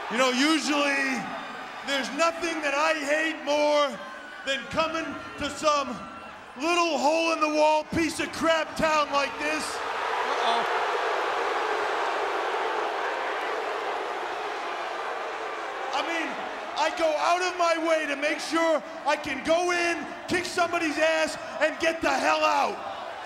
You know, usually there's nothing that I hate more than coming to some little hole-in-the-wall piece of crap town like this. Uh-oh. I mean, I go out of my way to make sure I can go in, kick somebody's ass, and get the hell out.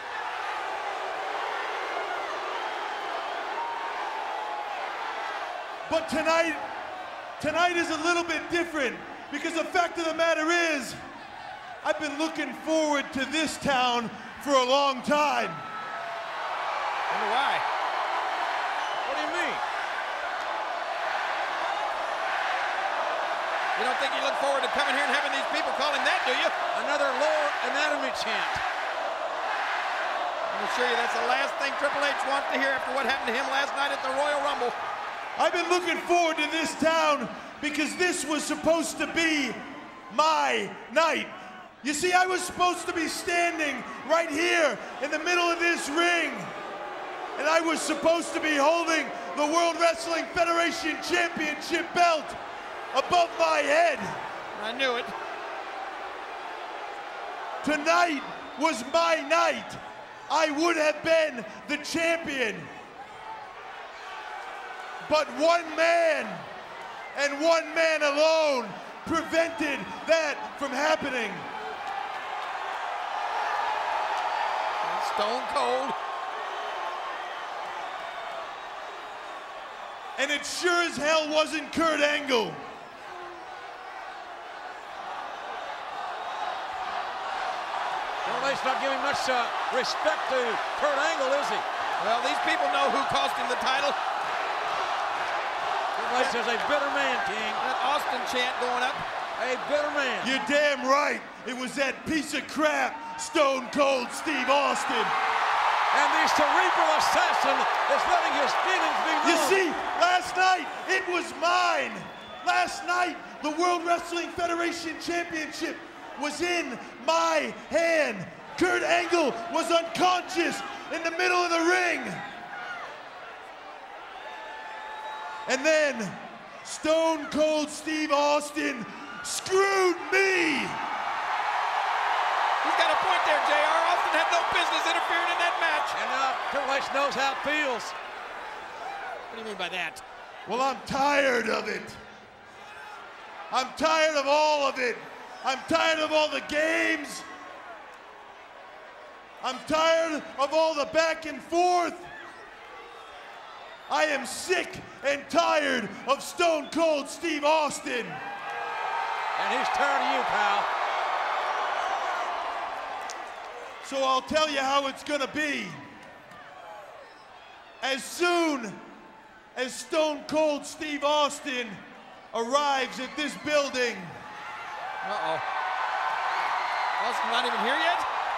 But tonight is a little bit different, because the fact of the matter is, I've been looking forward to this town for a long time. Wonder why? What do you mean? You don't think you look forward to coming here and having these people call him that, do you? Another lower anatomy chant. I'm assure you that's the last thing Triple H wants to hear after what happened to him last night at the Royal Rumble. I've been looking forward to this town because this was supposed to be my night. You see, I was supposed to be standing right here in the middle of this ring, and I was supposed to be holding the World Wrestling Federation Championship belt above my head. I knew it. Tonight was my night. I would have been the champion. But one man, and one man alone, prevented that from happening. Stone Cold. And it sure as hell wasn't Kurt Angle. Triple H's not giving much respect to Kurt Angle, is he? Well, these people know who cost him the title. Triple H is a bitter man, King. That Austin chant going up. A bitter man. You're damn right. It was that piece of crap, Stone Cold Steve Austin. And the cerebral assassin is letting his feelings be known. You see, last night, it was mine. Last night, the World Wrestling Federation Championship was in my hand. Kurt Angle was unconscious in the middle of the ring. And then, Stone Cold Steve Austin screwed me. He's got a point there, JR. Austin had no business interfering in that match. And Triple H knows how it feels. What do you mean by that? Well, I'm tired of it. I'm tired of all of it. I'm tired of all the games. I'm tired of all the back and forth. I am sick and tired of Stone Cold Steve Austin. And he's tired of you, pal. So I'll tell you how it's gonna be. As soon as Stone Cold Steve Austin arrives at this building. Uh-oh. Austin's not even here yet?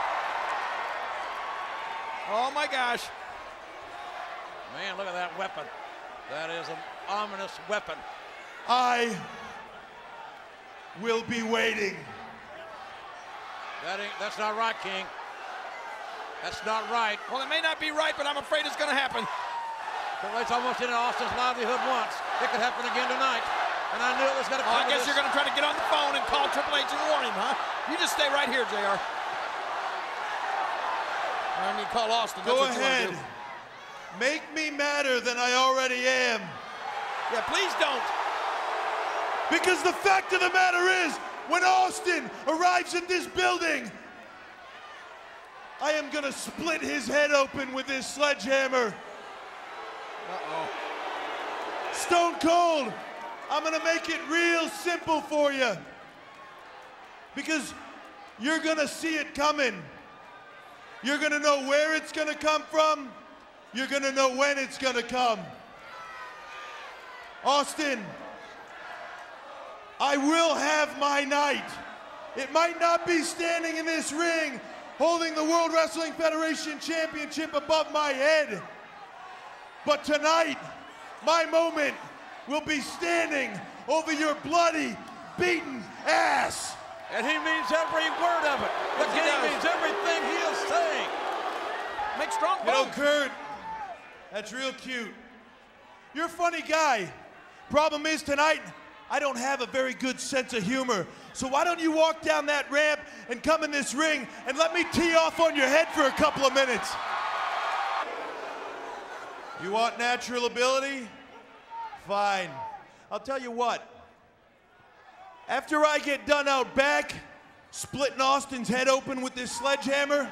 Oh my gosh. Man, look at that weapon. That is an ominous weapon. I will be waiting. That's not right, King. That's not right. Well, it may not be right, but I'm afraid it's gonna happen. Triple H almost ended Austin's livelihood once. It could happen again tonight. And I knew it was gonna come. I guess you're gonna try to get on the phone and call Triple H and warn him, huh? You just stay right here, JR. I mean, call Austin. That's Go what ahead. You want to do. Make me madder than I already am. Yeah, please don't. Because the fact of the matter is, when Austin arrives at this building, I am gonna split his head open with this sledgehammer. Uh-oh. Stone Cold, I'm gonna make it real simple for you. Because you're gonna see it coming. You're gonna know where it's gonna come from. You're gonna know when it's gonna come. Austin, I will have my night. It might not be standing in this ring holding the World Wrestling Federation Championship above my head. But tonight, my moment will be standing over your bloody, beaten ass. And he means every word of it. The game means everything he is saying. Make strong You know, bones. Kurt, that's real cute. You're a funny guy. Problem is tonight, I don't have a very good sense of humor. So why don't you walk down that ramp and come in this ring and let me tee off on your head for a couple of minutes. You want natural ability? Fine. I'll tell you what. After I get done out back, splitting Austin's head open with this sledgehammer,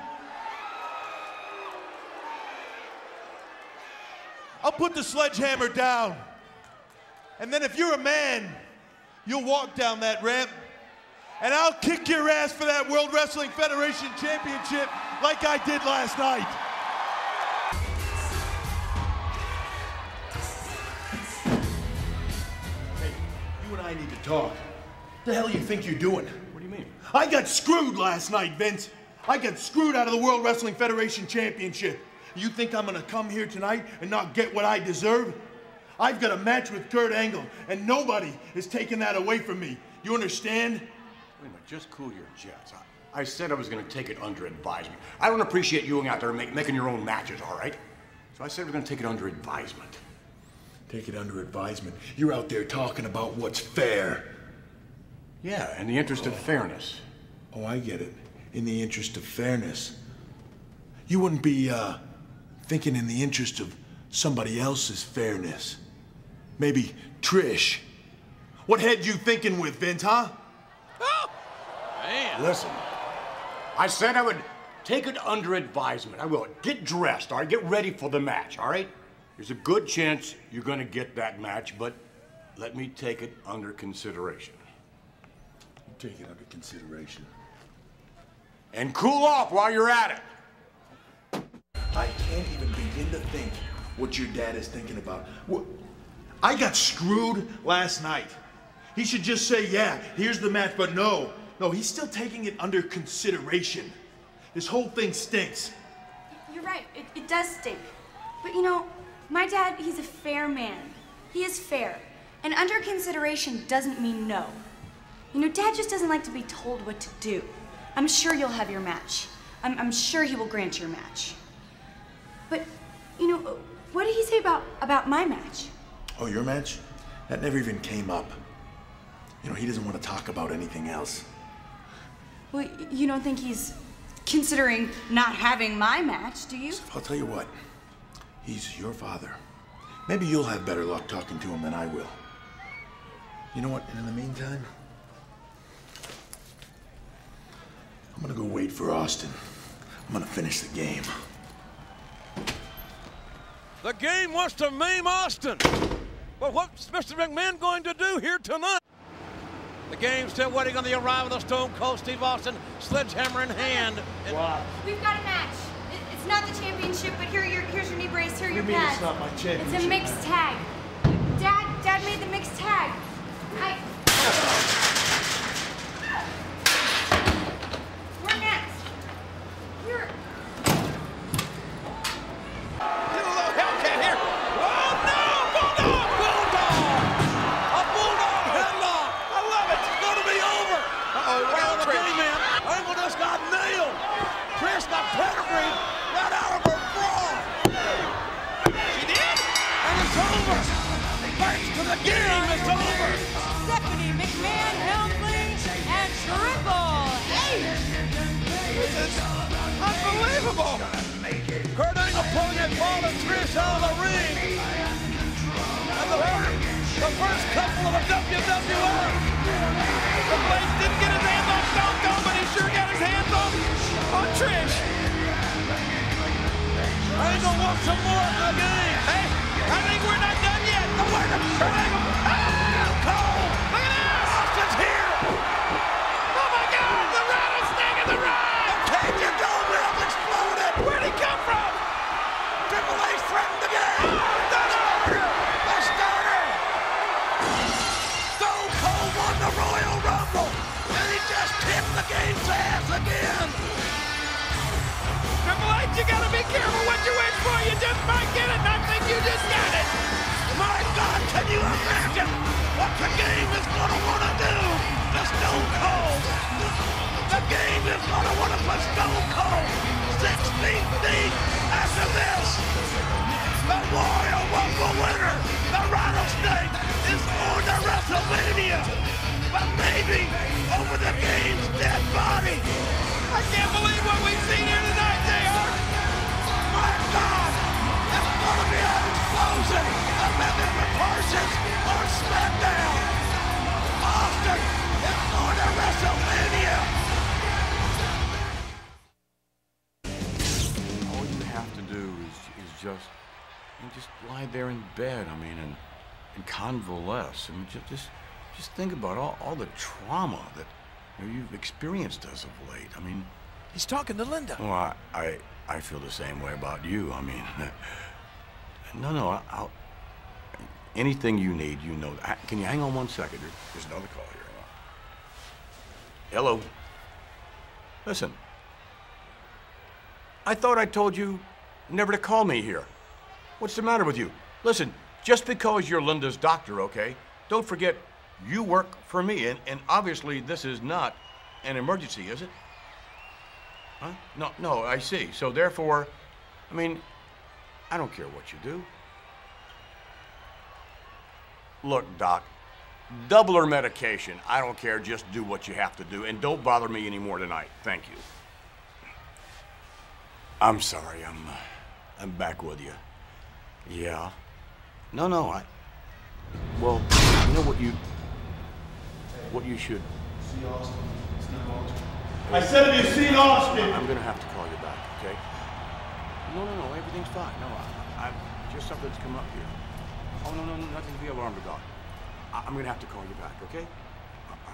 I'll put the sledgehammer down. And then if you're a man, you'll walk down that ramp, and I'll kick your ass for that World Wrestling Federation Championship like I did last night. Hey, you and I need to talk. What the hell do you think you're doing? What do you mean? I got screwed last night, Vince. I got screwed out of the World Wrestling Federation Championship. You think I'm gonna come here tonight and not get what I deserve? I've got a match with Kurt Angle, and nobody is taking that away from me. You understand? Wait a minute, just cool your jets. I said I was going to take it under advisement. I don't appreciate you going out there making your own matches, all right? So I said we're going to take it under advisement. Take it under advisement? You're out there talking about what's fair. Yeah, in the interest of fairness. Oh, I get it. In the interest of fairness. You wouldn't be, thinking in the interest of somebody else's fairness. Maybe Trish. What head you thinking with, Vince, huh? Oh, man. Listen, I said I would take it under advisement. I will. Get dressed, all right? Get ready for the match, all right? There's a good chance you're going to get that match, but let me take it under consideration. Take it under consideration. And cool off while you're at it. I can't even begin to think what your dad is thinking about. I got screwed last night. He should just say, yeah, here's the match, but no. No, he's still taking it under consideration. This whole thing stinks. You're right, it does stink. But you know, my dad, he's a fair man. He is fair. And under consideration doesn't mean no. You know, Dad just doesn't like to be told what to do. I'm sure you'll have your match. I'm sure he will grant your match. But, you know, what did he say about my match? Oh, your match? That never even came up. You know, he doesn't want to talk about anything else. Well, you don't think he's considering not having my match, do you? I'll tell you what. He's your father. Maybe you'll have better luck talking to him than I will. You know what? And in the meantime, I'm gonna go wait for Austin. I'm gonna finish the game. The game wants to maim Austin. But what's Mr. McMahon going to do here tonight? The game's still waiting on the arrival of Stone Cold Steve Austin, sledgehammer in hand. Wow. We've got a match. It's not the championship, but here's your knee brace, here are your pads. It's not my championship? It's a mixed tag. Dad made the mixed tag. We're next. We're... Get a little Hellcat here. Oh, no! Bulldog! Bulldog! A bulldog headlock! I love it. It's going to be over. Uh-oh, look Well, out, the Trish. game in. Angle just got nailed. Trish got pedigree right out of her bra. She did? And it's over. Thanks to the game, it's over. Stephanie McMahon, Helmsley, and Triple H. This is unbelievable. Kurt Angle pulling that ball and Trish out of the ring. And the first couple of the WWF. The Blade didn't get his hands on Stone Cold, but he sure got his hands on Trish. Angle wants some more of the game. Hey, I think we're not done yet. The word of Kurt Angle. Cole, look at this. Austin's here. Oh my God, the rattlesnake in the ride. Cage of Dome Rails exploded. Where'd he come from? Triple H threatened the game. The starter. The starter. Stone Cold won the Royal Rumble. And he just tipped the game's ass again. Triple H, you gotta be careful what you wish for. You just might get it, and I think you just got it. My God, can you imagine what the game is going to want to do to Stone Cold? The game is going to want to put Stone Cold 6 feet deep after this. The Royal Rumble winner, the Rattlesnake, is WrestleMania, but maybe over the game's dead body. I can't believe what we've seen here tonight, JR. My God, it's gonna be an explosion of epic proportions on SmackDown. Austin is going to WrestleMania. All you have to do is just lie there in bed, I mean, and convalesce. I mean, just think about all the trauma that you've experienced as of late. I mean, He's talking to Linda. well, I feel the same way about you. I mean, no, I'll anything you need, you know. Can you hang on 1 second? There's another call here. Hello. Listen, I thought I told you never to call me here. What's the matter with you? Listen, just because you're Linda's doctor, okay? Don't forget, you work for me, and obviously this is not an emergency, is it? Huh? No, I see. So therefore, I mean, I don't care what you do. Look, Doc, double her medication. I don't care, just do what you have to do, and don't bother me anymore tonight. Thank you. I'm sorry, I'm back with you. Yeah. No, well, you know what you should. See Austin? Steve Austin. I said, have you seen Austin? I'm gonna have to call you back, okay? No, everything's fine. No, I just something's come up here. Oh, no, nothing to be alarmed about. I'm gonna have to call you back, okay? All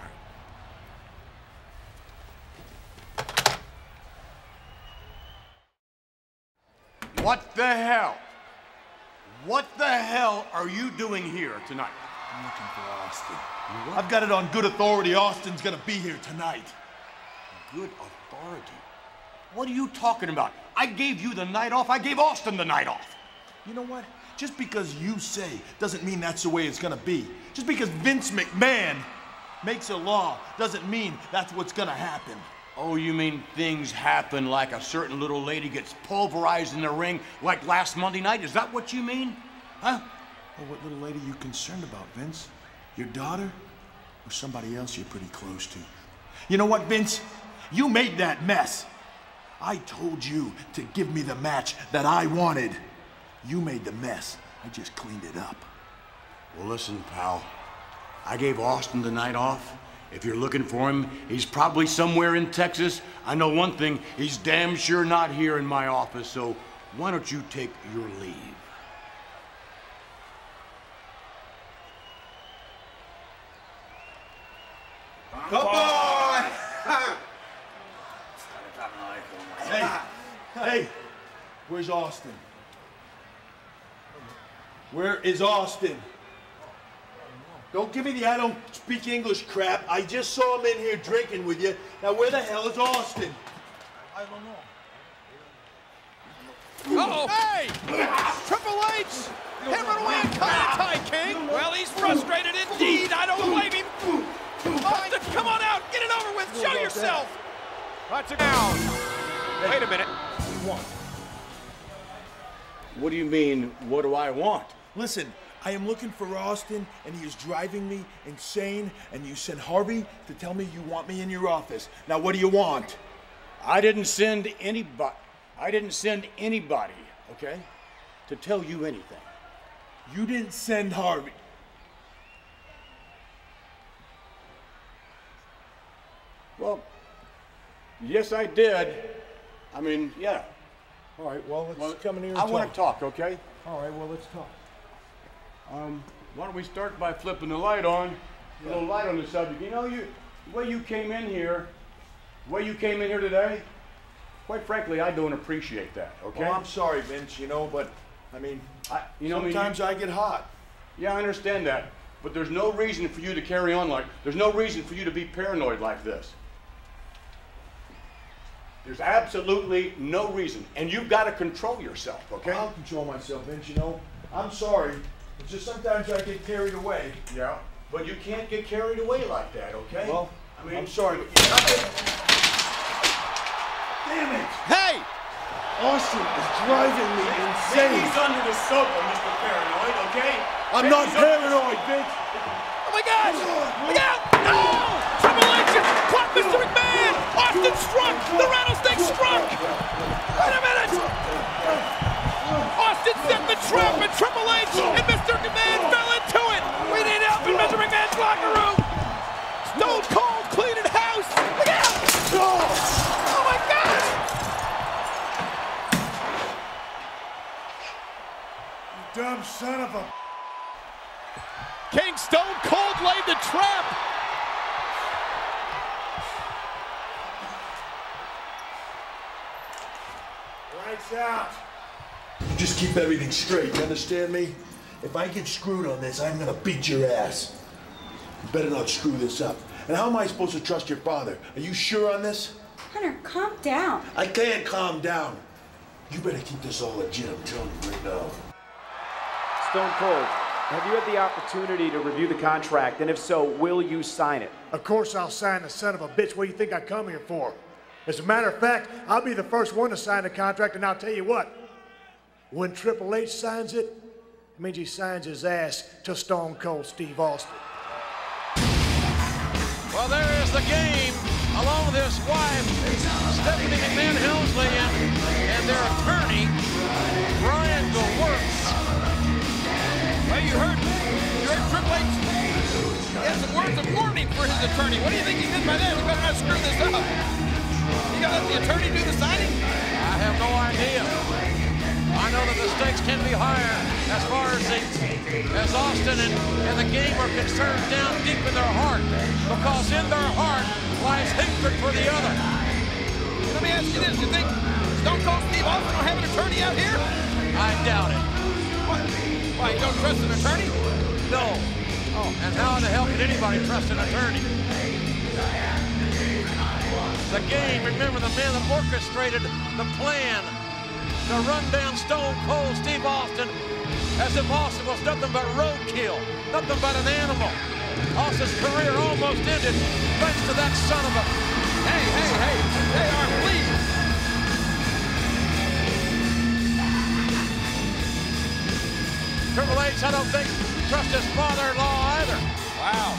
right. What the hell? What the hell are you doing here tonight? I'm looking for Austin. I've got it on good authority. Austin's gonna be here tonight. Good authority? What are you talking about? I gave you the night off. I gave Austin the night off. You know what? Just because you say doesn't mean that's the way it's gonna be. Just because Vince McMahon makes a law doesn't mean that's what's gonna happen. Oh, you mean things happen like a certain little lady gets pulverized in the ring like last Monday night? Is that what you mean? Huh? Well, what little lady are you concerned about, Vince? Your daughter? Or somebody else you're pretty close to? You know what, Vince? You made that mess. I told you to give me the match that I wanted. You made the mess. I just cleaned it up. Well, listen, pal. I gave Austin the night off. If you're looking for him, he's probably somewhere in Texas. I know one thing, he's damn sure not here in my office, so why don't you take your leave? Come on! Hey, where's Austin? Where is Austin? Don't give me the I don't speak English crap. I just saw him in here drinking with you. Now where the hell is Austin? I don't know. Uh-oh! Hey! Triple H! Hammering away at Climactic, King! Well, he's frustrated indeed. I don't blame him. Austin, come on out! Get it over with! Show yourself! That's it down. Wait a minute. What do you mean, what do I want? Listen, I am looking for Austin, and he is driving me insane, and you sent Harvey to tell me you want me in your office. Now, what do you want? I didn't send anybody, okay, to tell you anything. You didn't send Harvey. Well, yes, I did. I mean, yeah. All right, well, let's come in here and I talk. want to talk, okay? All right, well, let's talk. Why don't we start by flipping the light on? A little light on the subject. You know, the way you came in here today, quite frankly, I don't appreciate that, okay? Well, I'm sorry, Vince, you know, but, I mean, sometimes I get hot. Yeah, I understand that. But there's no reason for you to carry on there's no reason for you to be paranoid like this. There's absolutely no reason. And you've got to control yourself, okay? I'll control myself, Vince, you know. I'm sorry. It's just sometimes I get carried away. Yeah, but you can't get carried away like that, okay? Well, I mean, I'm sorry. Damn it! Hey! Austin is driving me insane. He's under the sofa, Mr. Paranoid, okay? I'm not paranoid, Vince. What my gosh! Look out! No! Triple H has caught Mr. McMahon! Austin struck! The rattlesnake struck! Wait a minute! Austin set the trap and Triple H and Mr. McMahon fell into it! We need help in Mr. McMahon's locker room! Stone Cold cleaning house! Look out! Oh my gosh! You dumb son of a... King Stone Cold laid the trap! Lights out. You just keep everything straight, you understand me? If I get screwed on this, I'm gonna beat your ass. You better not screw this up. And how am I supposed to trust your father? Are you sure on this? Hunter, calm down. I can't calm down. You better keep this all legit, I'm telling you right now. Stone Cold, have you had the opportunity to review the contract? And if so, will you sign it? Of course I'll sign the son of a bitch. What do you think I come here for? As a matter of fact, I'll be the first one to sign the contract, and I'll tell you what. When Triple H signs it, it means he signs his ass to Stone Cold Steve Austin. Well, there is the game, along with his wife, Stephanie McMahon Helmsley, and their attorney, Brian Works. Well, you heard Triple H. He has some words of warning for his attorney. What do you think he did by that? He better not screw this up. You gonna let the attorney do the signing? I have no idea. I know that the stakes can be higher as far as Austin and the game are concerned down deep in their heart, because in their heart lies hatred for the other. Let me ask you this, you think Stone Cold Steve Austin will have an attorney out here? I doubt it. What? Why, you don't trust an attorney? No. Oh, and how the hell can anybody trust an attorney? The game, remember the man that orchestrated the plan to run down Stone Cold Steve Austin as if Austin was nothing but roadkill, nothing but an animal. Austin's career almost ended thanks to that son of a... Hey, Art, please. Triple H, I don't think, trust his father-in-law either. Wow.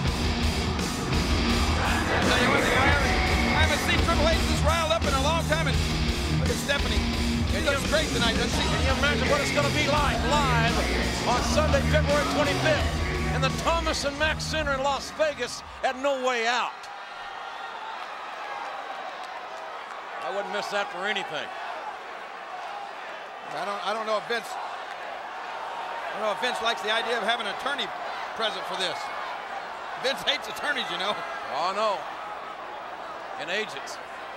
I'll tell you one thing, I haven't seen Triple H this riled up in a long time, and look at Stephanie. She looks great tonight, doesn't she? Can you imagine what it's going to be like live on Sunday, February 25th in the Thomas and Mack Center in Las Vegas at No Way Out? I wouldn't miss that for anything. I don't know if Vince likes the idea of having an attorney present for this. Vince hates attorneys, you know. Oh, no. And agents.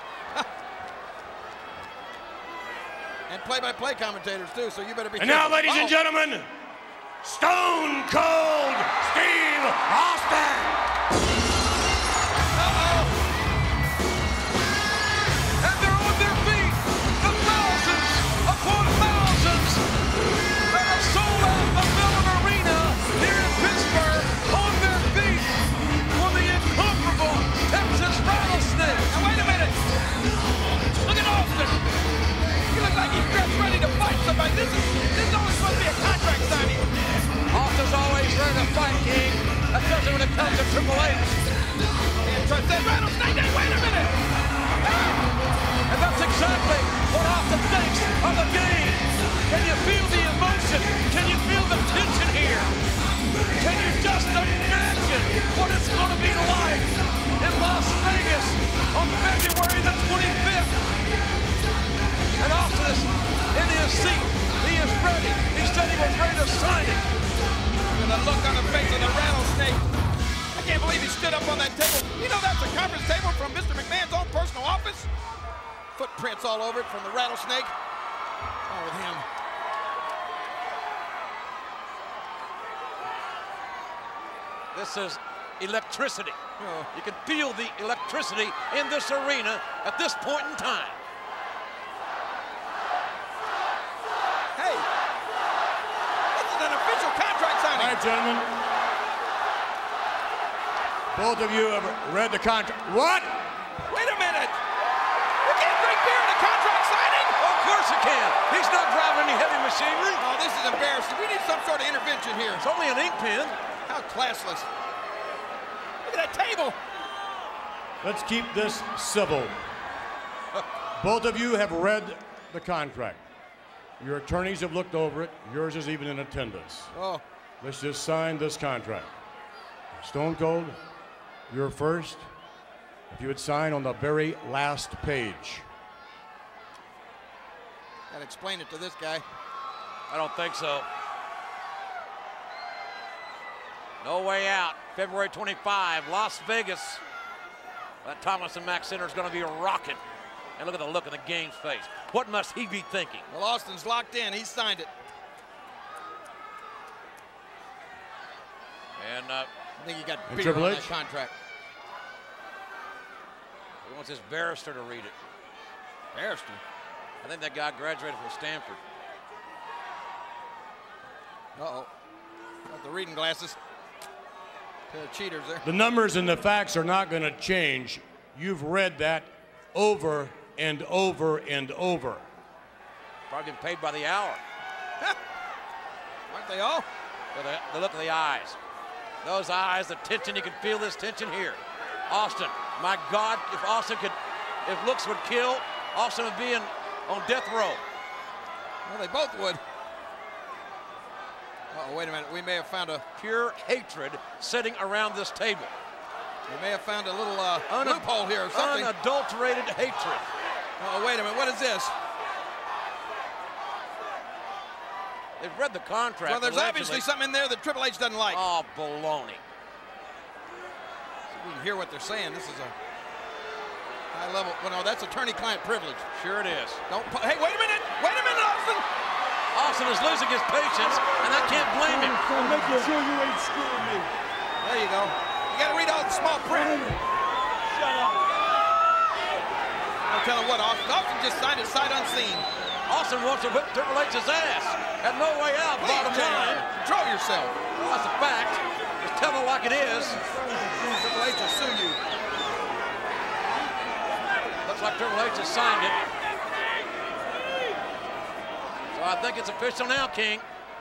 And play-by-play commentators, too, so you better be careful. And now, ladies and gentlemen, Stone Cold Steve Austin! And they're on their feet, the thousands upon thousands that have sold out the Mellon Arena here in Pittsburgh on their feet for the incomparable Texas Rattlesnake. Now, wait a minute. Look at Austin. He looks like he's just ready to fight somebody. This is only supposed to be a contract signing. Austin's always ready to fight, King, especially when it comes to Triple H. And trust that rattlesnake. Hey, wait a minute. And that's exactly what Austin thinks of the game. Can you feel the emotion? Can you feel the tension here? Can you just imagine what it's going to be like in Las Vegas on February the 25th? And Austin is in his seat. He is ready. He said he was ready to sign it. And the look on the face of the rattlesnake. I can't believe he stood up on that table. You know that's a conference table from Mr. McMahon's own personal office? Footprints all over it from the rattlesnake. Oh, with him. This is electricity. Oh. You can feel the electricity in this arena at this point in time. Hey, this is an official contract signing. All right, gentlemen. Both of you have read the contract. What? Wait a minute. You can't drink beer in a contract signing? Of course you can. He's not driving any heavy machinery. Oh, this is embarrassing. We need some sort of intervention here. It's only an ink pen. How classless. Look at that table. Let's keep this civil. Both of you have read the contract. Your attorneys have looked over it. Yours is even in attendance. Oh. Let's just sign this contract. Stone Cold, you're first. If you would sign on the very last page. Gotta explain it to this guy. I don't think so. No Way Out, February 25, Las Vegas. That Thomas and Mack Center is going to be a rocket. And look at the look on the game's face. What must he be thinking? Well, Austin's locked in. He signed it. And I think he got and beer Triple on H? that contract. he wants his barrister to read it. Barrister? I think that guy graduated from Stanford. Uh-oh. Got the reading glasses. Pair of cheaters there. The numbers and the facts are not going to change. You've read that over and over and over. Probably getting paid by the hour. Aren't they all? The look of the eyes. Those eyes, the tension, you can feel this tension here. Austin, my God, if Austin could, if looks would kill, Austin would be on death row. Well, they both would. Uh-oh, wait a minute. We may have found a pure hatred sitting around this table. We may have found a little loophole here or something. Unadulterated hatred. Oh, wait a minute. What is this? They've read the contract. Well, there's obviously something in there that Triple H doesn't like. Oh, baloney. So we can hear what they're saying. This is a high level. Well, no, that's attorney-client privilege. Sure it is. Don't. Hey, wait a minute. Wait a minute, Austin. Austin is losing his patience, and I can't blame him. I'm making sure you ain't screwing me. There you go. You got to read all the small print. Shut up. I'll tell him what, Austin. Austin just signed it sight unseen. Austin wants to whip Triple H's ass. Had no way out, bottom line. Control yourself. Well, that's a fact. Just tell it like it is. Triple H will sue you. Looks like Triple H has signed it. So I think it's official now, King.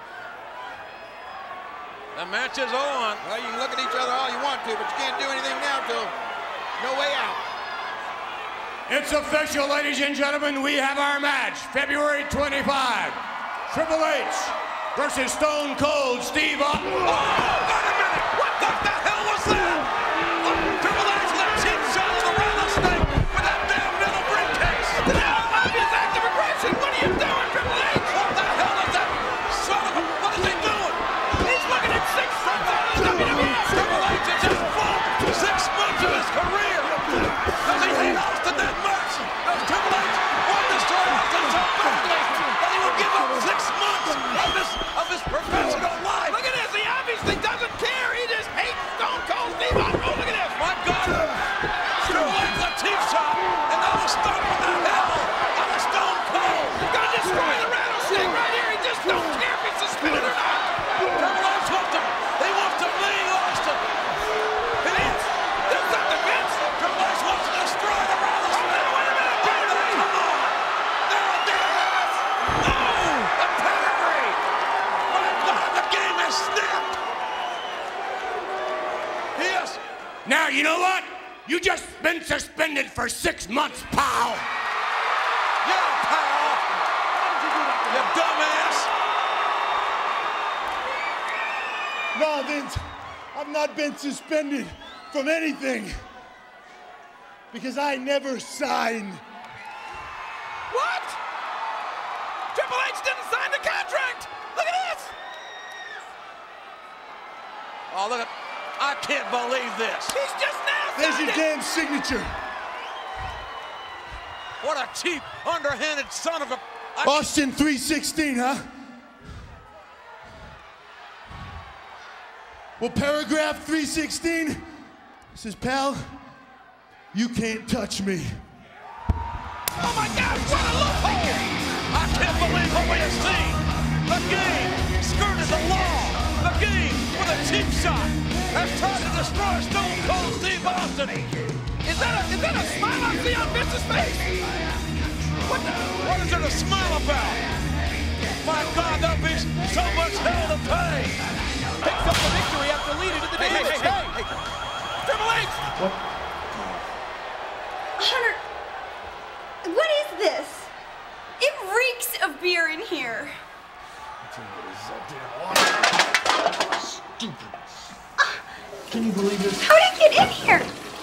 The match is on. Well, you can look at each other all you want to, but you can't do anything now till No Way Out. It's official, ladies and gentlemen. We have our match, February 25. Triple H versus Stone Cold Steve Austin. Oh, wait a minute! What the hell was that? Triple H left cheap shot of the rattlesnake with that damn metal briefcase. Now, obvious act of aggression. What are you doing, Triple H? What the hell is that? Son of a... What is he doing? He's looking at 6 months out of the WWE. Triple H has just fought 6 months of his career. Does he hate Austin that much? Does Triple H want to destroy Austin so badly that he will give up 6 months of his professional life? Look at this. He obviously doesn't care. He just hates Stone Cold Steve Austin. Oh, look at this. My God! Triple H a cheap shot, and that will start with the hell out of Stone Cold. He's going to destroy the rattlesnake right here. He just don't care if he's suspended or not. Triple H wants him. He wants to lead Austin. Vince, do something, Vince. Triple H wants to destroy the rattlesnake. Wait a minute. Come on! There it is! Oh! The pedigree! My God, the game has snapped! Yes! Now, you know what? You just been suspended for 6 months, pal. Yeah, pal! You dumbass! No, Vince, I've not been suspended from anything because I never signed. What? Triple H didn't sign the contract. Look at this. Oh, look at... I can't believe this. He's just now There's signed your it. damn signature. What a cheap, underhanded son of a... Austin 316, huh? Well, paragraph 316 says, pal, you can't touch me. Oh my God, what a loophole. I can't believe what we have seen. The game skirted the law. The game with a cheap shot has tried to destroy Stone Cold Steve Austin. Is that a smile I see on Vince's face? What is there to smile about? My God, there'll be so much hell to pay. picks up the victory after leading to the damage. Hey. Triple H! What? Hunter, what is this? It reeks of beer in here. Stupid. Can you believe this? How did it get in here?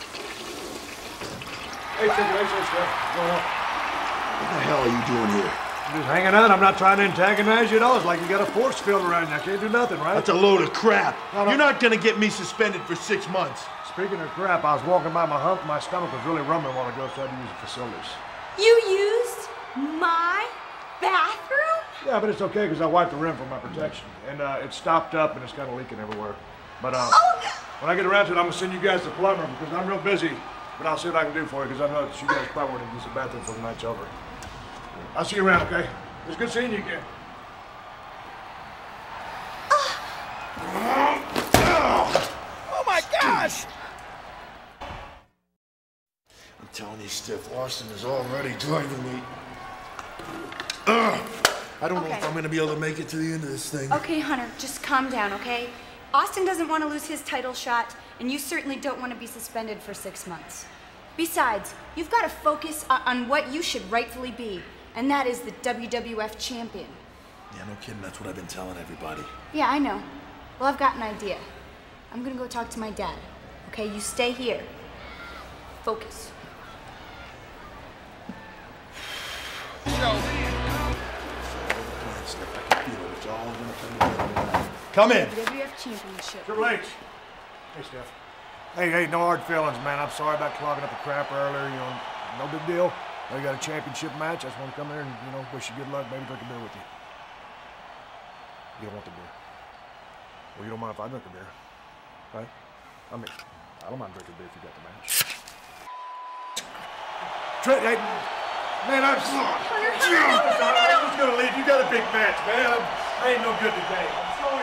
Hey, Triple H, what's going on? What the hell are you doing here? I'm just hanging out. I'm not trying to antagonize you at all. It's like you got a force field around you. I can't do nothing, right? That's a load of crap. No. You're not gonna get me suspended for 6 months. Speaking of crap, I was walking by my hump. My stomach was really rumbling while I go, so I had to use the facilities. You used my bathroom? Yeah, but it's okay because I wiped the rim for my protection. And it's stopped up and it's kind of leaking everywhere. But when I get around to it, I'm going to send you guys the plumber because I'm real busy. But I'll see what I can do for you because I know that you guys probably want to use the bathroom before the night's over. I'll see you around, okay? It's good seeing you again. Oh my gosh! I'm telling you, Stiff, Austin is already driving me. I don't know if I'm gonna be able to make it to the end of this thing. Okay, Hunter, just calm down, okay? Austin doesn't want to lose his title shot, and you certainly don't want to be suspended for 6 months. Besides, you've got to focus on what you should rightfully be, and that is the WWF champion. Yeah, no kidding, that's what I've been telling everybody. Yeah, I know. Well, I've got an idea. I'm gonna go talk to my dad, okay? You stay here. Focus. Come in. WWF championship. Triple H. Hey, Steph. Hey, no hard feelings, man. I'm sorry about clogging up the crap earlier. You know, no big deal. Now you got a championship match. I just want to come there and, you know, wish you good luck. Maybe drink a beer with you. You don't want the beer. Well, you don't mind if I drink a beer, right? I mean, I don't mind drinking beer if you got the match. Hey, man, I'm sorry. I'm just gonna leave. You got a big match, man. I ain't no good today. I'm sorry.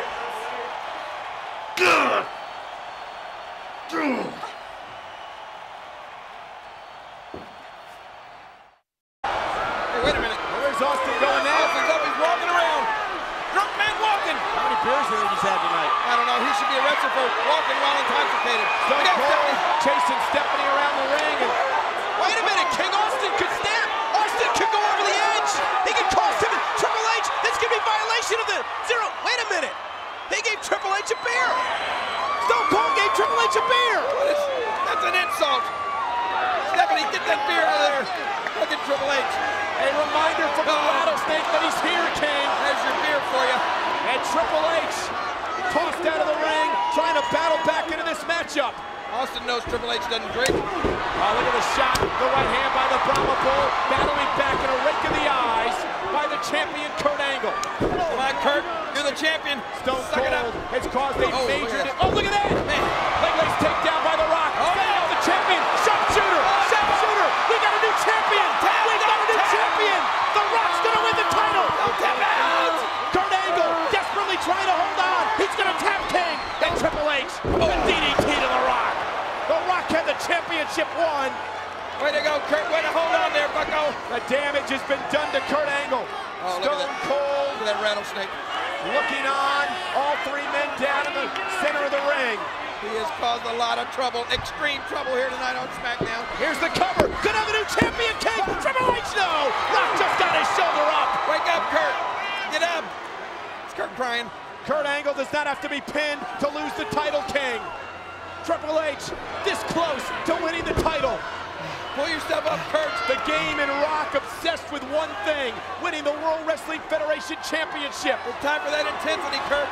Hey, wait a minute. Where's Austin going now? Austin's up. He's walking around. Drunk man walking. How many beers do you think he's had tonight? I don't know. He should be arrested for walking while intoxicated. Stone Cold chasing Stephanie around the ring. And wait a minute. King Austin could snap. Austin could go over the edge. He could cost him Triple H. This could be violation of the zero. Wait a minute. They gave Triple H a beer. Stone Cold gave Triple H a beer. That's an insult. Stephanie, get that beer out of there. Look at Triple H. A reminder from the rattlesnake that he's here, King. There's your beer for you. And Triple H tossed out of the ring, trying to battle back into this matchup. Austin knows Triple H doesn't drink. Oh, look at the shot. The right hand by the Brahma Bull, battling back in a rake of the eyes by the champion, Kurt Angle. Come on, Kurt. You're the champion. Stone Cold has caused a major... Oh, look at that. Leg lace takedown by The Rock. Oh, the champion. Sharpshooter. Sharpshooter. We got a new champion. We got a new champion. The Rock's going to win the title. Tap out. Kurt Angle desperately trying to hold on. He's going to tap King. And Triple H. The DDT to The Rock. The Rock had the championship won. Way to go, Kurt. Way to hold on there, bucko. The damage has been done to Kurt Angle. Oh, Stone Cold. Look at that rattlesnake. Looking on. All three men down in the center of the ring. He has caused a lot of trouble. Extreme trouble here tonight on SmackDown. Here's the cover. Could have a new champion, King. Triple H, no. Rock just got his shoulder up. Wake up, Kurt. Get up. It's Kurt crying. Kurt Angle does not have to be pinned to lose the title, King. Triple H this close to winning the title. Pull yourself up, Kurt. The Game and Rock obsessed with one thing, winning the World Wrestling Federation Championship. It's time for that intensity, Kurt.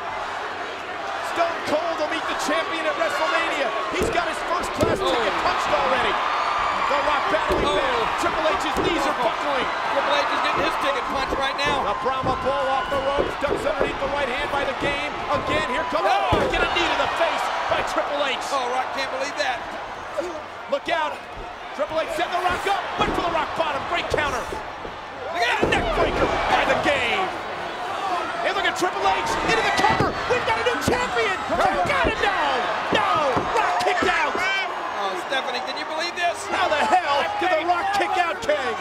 Stone Cold will meet the champion at WrestleMania. He's got his first-class ticket punched already. The Rock battling there. Triple H's knees are buckling. Triple H is getting his ticket punched right now. The Brahma Bull off the ropes, ducks underneath the right hand by the Game. Again, here comes get a knee to the face by Triple H. Oh, Rock can't believe that. Look out. Triple H set the Rock up. Went for the rock bottom. Great counter. Look at a neck breaker by the Game. And look at Triple H into the cover. We've got a new champion. Got it. No. Rock kicked out. Oh, Stephanie, can you believe this? How the hell did the Rock kick out, King?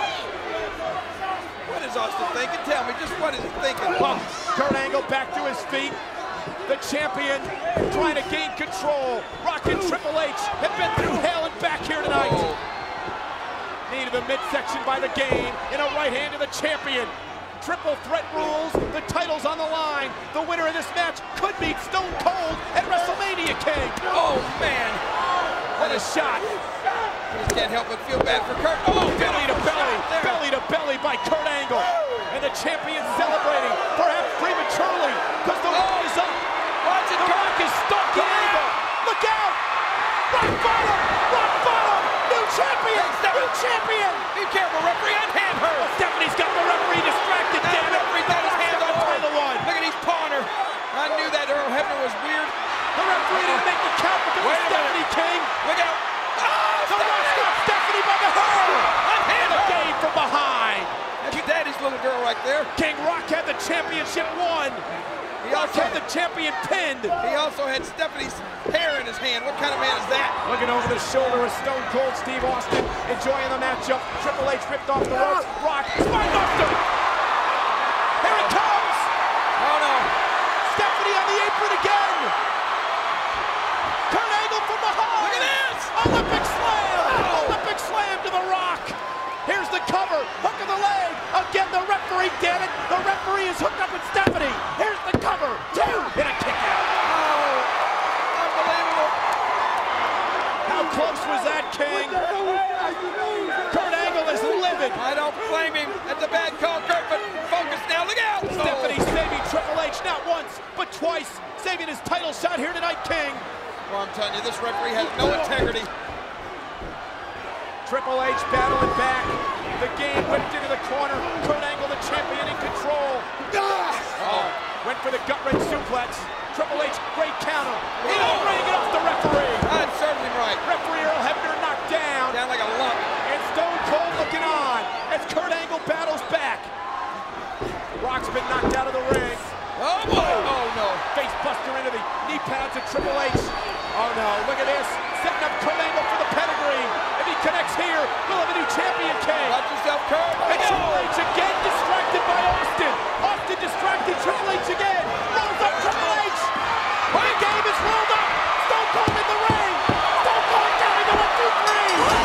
What is Austin thinking? Tell me, just what is he thinking? Well, Kurt Angle back to his feet. The champion trying to gain control. Rock and Triple H have been through hell and back here tonight. Knee to the midsection by the Game, and a right hand to the champion. Triple threat rules, the title's on the line. The winner of this match could beat Stone Cold at WrestleMania, King. Oh, man. What a shot. Just can't help but feel bad for Kurt. Oh, belly to belly by Kurt Angle. And the champion celebrating, perhaps prematurely, because the Rock is up. Watch it, The Rock is stalking Angle. Look out! Rock bottom! Rock bottom! New champion! New champion! Be careful, referee, unhand her. Stephanie's got the referee distracted, damn it! Referee got his hand on her. The one. Look at he's pawing her. I knew that Earl Hebner was weird. The referee didn't make the count because of Stephanie, King. Look out. The Rock got Stephanie by the hair. Unhand The her. Game from behind. That's Daddy's little girl right there. King Rock had the championship won. He also had the champion pinned. He also had Stephanie's hair in his hand. What kind of man is that? Looking over the shoulder of Stone Cold Steve Austin, enjoying the matchup. Triple H ripped off the ropes. Rock, spinebuster. Here it comes. Oh no. Stephanie on the apron again. Kurt Angle from behind. Look at this. Olympic slam. Olympic slam to the Rock. Here's the cover. Hook of the leg. Again, the referee, damn it. The referee is hooked up with Stephanie. Here's the cover. Two. And a kick out. Oh, unbelievable. How close was that, King? Kurt Angle is livid. I don't blame him. That's a bad call, Kurt, but focus now. Look out. Stephanie saving Triple H not once, but twice. Saving his title shot here tonight, King. Well, I'm telling you, this referee has no integrity. Triple H battling back. The Game whipped into the corner. Kurt Angle, the champion, in control. Oh, went for the gut-wrench suplex. Triple H, great counter. He don't ring it off the referee. That serves him right. Referee Earl Hebner knocked down. Down like a lump. And Stone Cold looking on as Kurt Angle battles back. Rock's been knocked out of the ring. Oh boy! Oh no! Face buster into the knee pads of Triple H. Oh no! Look at this, setting up Kurt Angle for the pedigree. If he connects here, we'll have a new champion, King. Watch yourself, Kurt. And Triple H again distracted by Austin. Austin distracted Triple H again. Rolls up Triple H. The Game is rolled up. Stone Cold in the ring. Stone Cold down in the 1, 2, 3.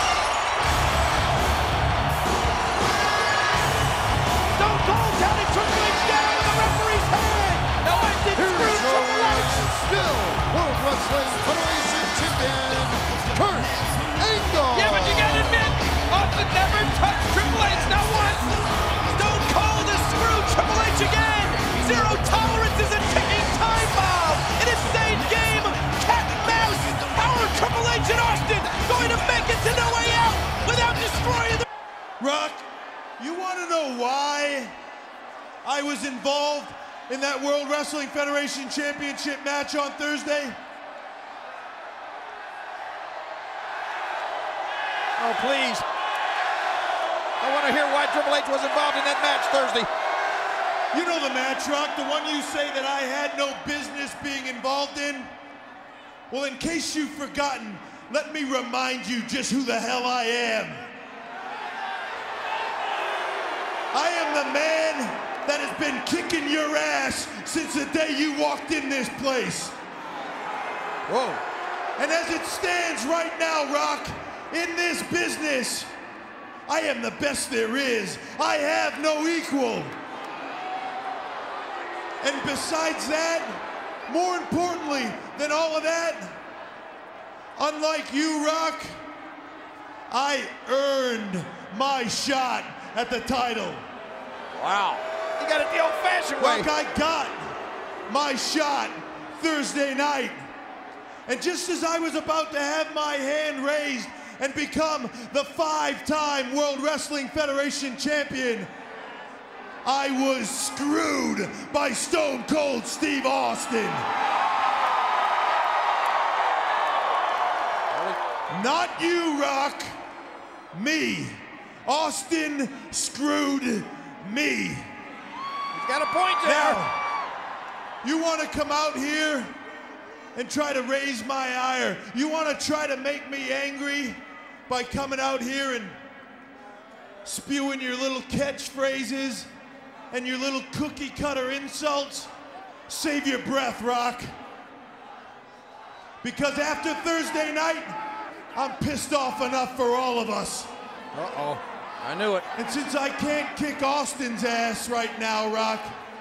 Stone Cold down and Triple H down in the referee's hand. No, I did screw Triple H. Still World Wrestling Federation Champion, Kurt Angle. Yeah, but you gotta admit, Austin never touched Triple H, not once. Stone Cold has screwed Triple H again. Zero tolerance is a ticking time bomb. An insane game, cat and mouse. How are Triple H and Austin going to make it to No Way Out without destroying the... Rock, you want to know why I was involved in that World Wrestling Federation Championship match on Thursday? Oh, please. I want to hear why Triple H was involved in that match Thursday. You know the match, Rock, the one you say that I had no business being involved in? Well, in case you've forgotten, let me remind you just who the hell I am. I am the man that has been kicking your ass since the day you walked in this place. Whoa. And as it stands right now, Rock, in this business, I am the best there is. I have no equal. And besides that, more importantly than all of that, unlike you, Rock, I earned my shot at the title. Wow. You got it the old-fashioned way. Rock, I got my shot Thursday night. And just as I was about to have my hand raised and become the 5-time World Wrestling Federation champion, I was screwed by Stone Cold Steve Austin. Not you, Rock. Me. Austin screwed me. He's got a point there. Now, you want to come out here and try to raise my ire? You want to try to make me angry by coming out here and spewing your little catchphrases and your little cookie cutter insults? save your breath, Rock. Because after Thursday night, I'm pissed off enough for all of us. Uh-oh, I knew it. And since I can't kick Austin's ass right now, Rock,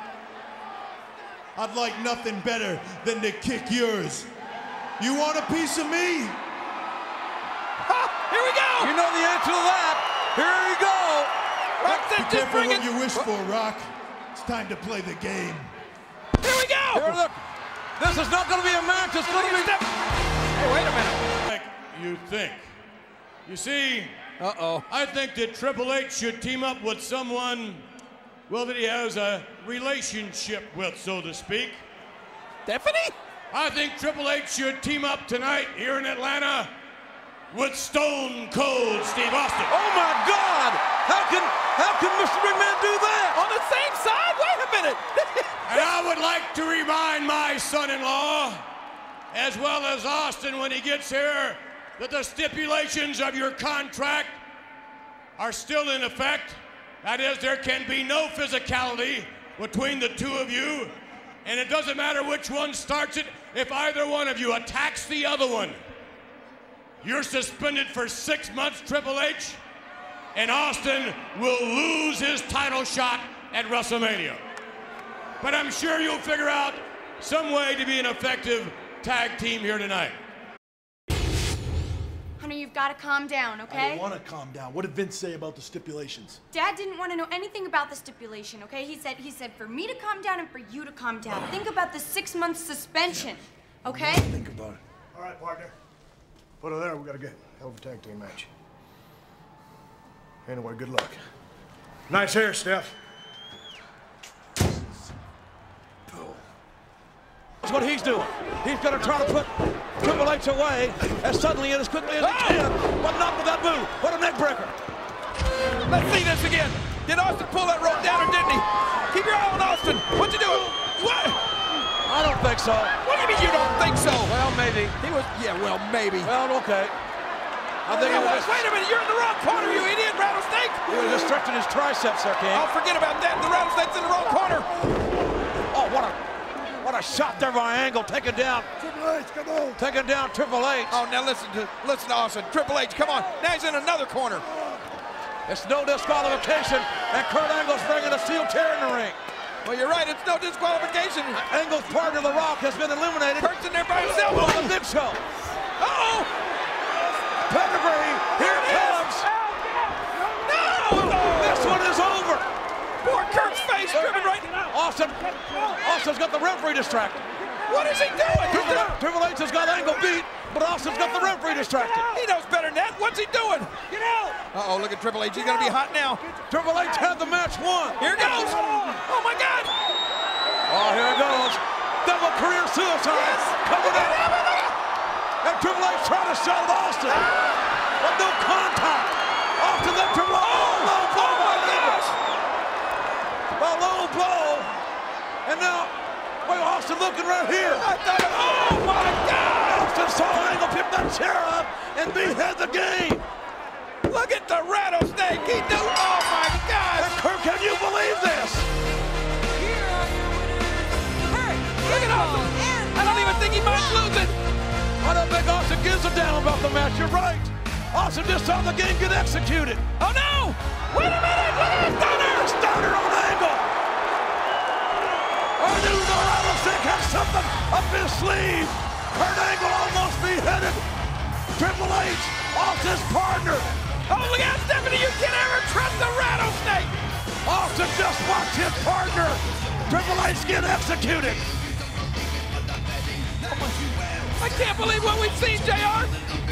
I'd like nothing better than to kick yours. You want a piece of me? Ha! Here we go! You know the answer to that. Here you go. Rock said, Be just careful bring what it. you wish for, Rock. It's time to play the game. Here we go! Here, look. This is not going to be a match. It's going to be... Hey, wait a minute. You think. You see, Uh-oh. I think that Triple H should team up with someone, well, that he has a relationship with, so to speak. Stephanie? I think Triple H should team up tonight here in Atlanta with Stone Cold Steve Austin. Oh, my God. How can Mr. McMahon do that? On the same side? Wait a minute. And I would like to remind my son-in-law, as well as Austin when he gets here, that the stipulations of your contract are still in effect. That is, there can be no physicality between the two of you, and it doesn't matter which one starts it. If either one of you attacks the other one, you're suspended for 6 months, Triple H, and Austin will lose his title shot at WrestleMania. But I'm sure you'll figure out some way to be an effective tag team here tonight. Honey, you've got to calm down, I okay? don't want to calm down. What did Vince say about the stipulations? Dad didn't want to know anything about the stipulation, okay? He said for me to calm down and for you to calm down. Think about the 6-month suspension, okay? Think about it. All right, partner. Put her there. We got to get a hell of a tag team match. Anyway, good luck. Nice hair, Steph. That's what he's doing. He's going to try to put Triple H away as suddenly and as quickly as he can, but not with that move. What a neck breaker. Let's see this again. Did Austin pull that rope down or didn't he? Keep your eye on Austin. What's he doing? What? I don't think so. What do you mean you don't think so? Well, maybe. He was, yeah, well, maybe. Well, okay. I think he was. Wait a minute, you're in the wrong corner, you idiot, rattlesnake. He was just stretching his triceps there, King. Oh, forget about that. The rattlesnake's in the wrong corner. Oh, what a shot there by Angle, taking down Triple H, come on. Taking down Triple H. Oh, now listen to Austin. Triple H, come on. Now he's in another corner. It's no disqualification, and Kurt Angle's bringing a steel chair in the ring. Well, you're right. It's no disqualification. Angle's partner, The Rock, has been eliminated. Kurt's in there by himself. On the Big Show. Uh-oh. Pedigree, here it comes. No. This one is over. Poor Kurt's face driven right now. Austin's got the referee distracted. What is he doing? Triple H has got Angle beat, but Austin's got the referee distracted. He knows better than that. What's he doing? Get out! Uh-oh, look at Triple H. He's going to be hot now. Triple H had the match won. Here goes. Oh, my God. Oh, here it goes. Double career suicide. Yes. Coming in. And Triple H trying to shove Austin. But no contact. Austin, then Triple H. Oh, low blow. Oh, my gosh. A low blow. And now, wait, Austin looking right here. Oh, my God. Austin saw Angle pick that chair up and behead the game. Look at the rattlesnake. He knew. Oh, my God. And Kurt, can you believe this? Here are your winners, Kurt Look at Austin. I don't even think he might lose it. I don't think Austin gives a damn about the match. You're right. Austin just saw the game get executed. Oh, no. Wait a minute. Look at the stunner. Stunner on Angle. I knew the rattlesnake had something up his sleeve. Kurt Angle almost beheaded Triple H, Austin's partner. Oh, look out, Stephanie. You can't ever trust the rattlesnake. Austin just watched his partner, Triple H, get executed. I can't believe what we've seen, JR.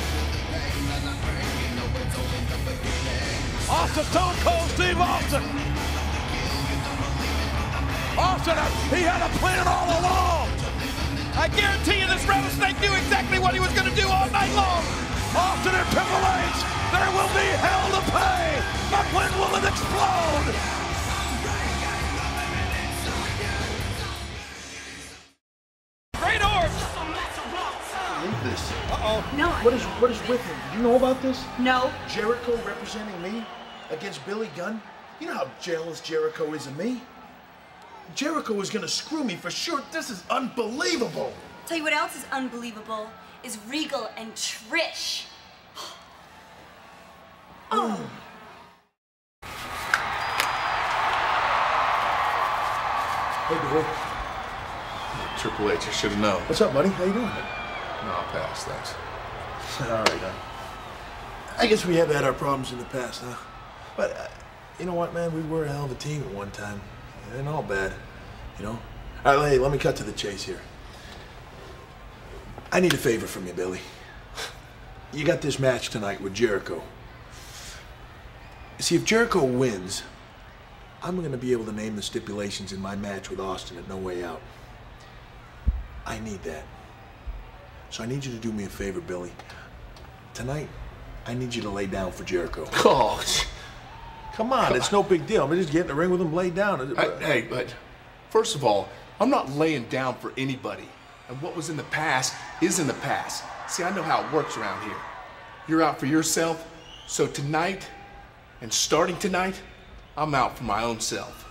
Austin, Stone Cold Steve Austin. Austin, he had a plan all along. I guarantee you this rattlesnake knew exactly what he was going to do all night long. Austin and Triple H, there will be hell to pay, but when will it explode? Great orbs. Leave this. Uh-oh. No. What is with him? Do you know about this? No. Jericho representing me against Billy Gunn? You know how jealous Jericho is of me? Jericho is gonna screw me for sure. This is unbelievable. Tell you what else is unbelievable is Regal and Trish. Oh. Hey, Billy. Triple H, I should have known. What's up, buddy? How you doing? No, I'll pass, thanks. All right, I guess we have had our problems in the past, huh? But you know what, man? We were a hell of a team at one time. It ain't all bad, you know? All right, hey, let me cut to the chase here. I need a favor from you, Billy. You got this match tonight with Jericho. See, if Jericho wins, I'm going to be able to name the stipulations in my match with Austin at No Way Out. I need that. So I need you to do me a favor, Billy. Tonight, I need you to lay down for Jericho. Oh, come on, it's no big deal. I'm just getting in the ring with him, lay down. Hey, but first of all, I'm not laying down for anybody. And what was in the past is in the past. See, I know how it works around here. You're out for yourself, so tonight, and starting tonight, I'm out for my own self.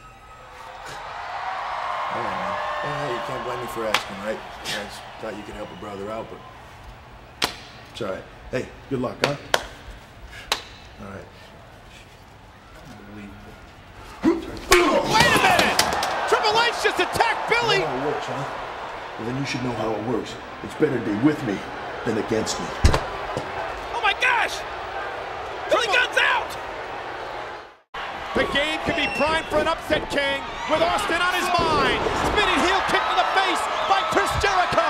All right, man. Well, you can't blame me for asking, right? I just thought you could help a brother out, but it's all right. Hey, good luck, huh? All right. Wait a minute! Triple H just attacked Billy! You know how it works, huh? Well, then you should know how it works. It's better to be with me than against me. Oh my gosh! Billy Gunn's out! The game could be primed for an upset, King, with Austin on his mind. Spinning heel kick to the face by Chris Jericho.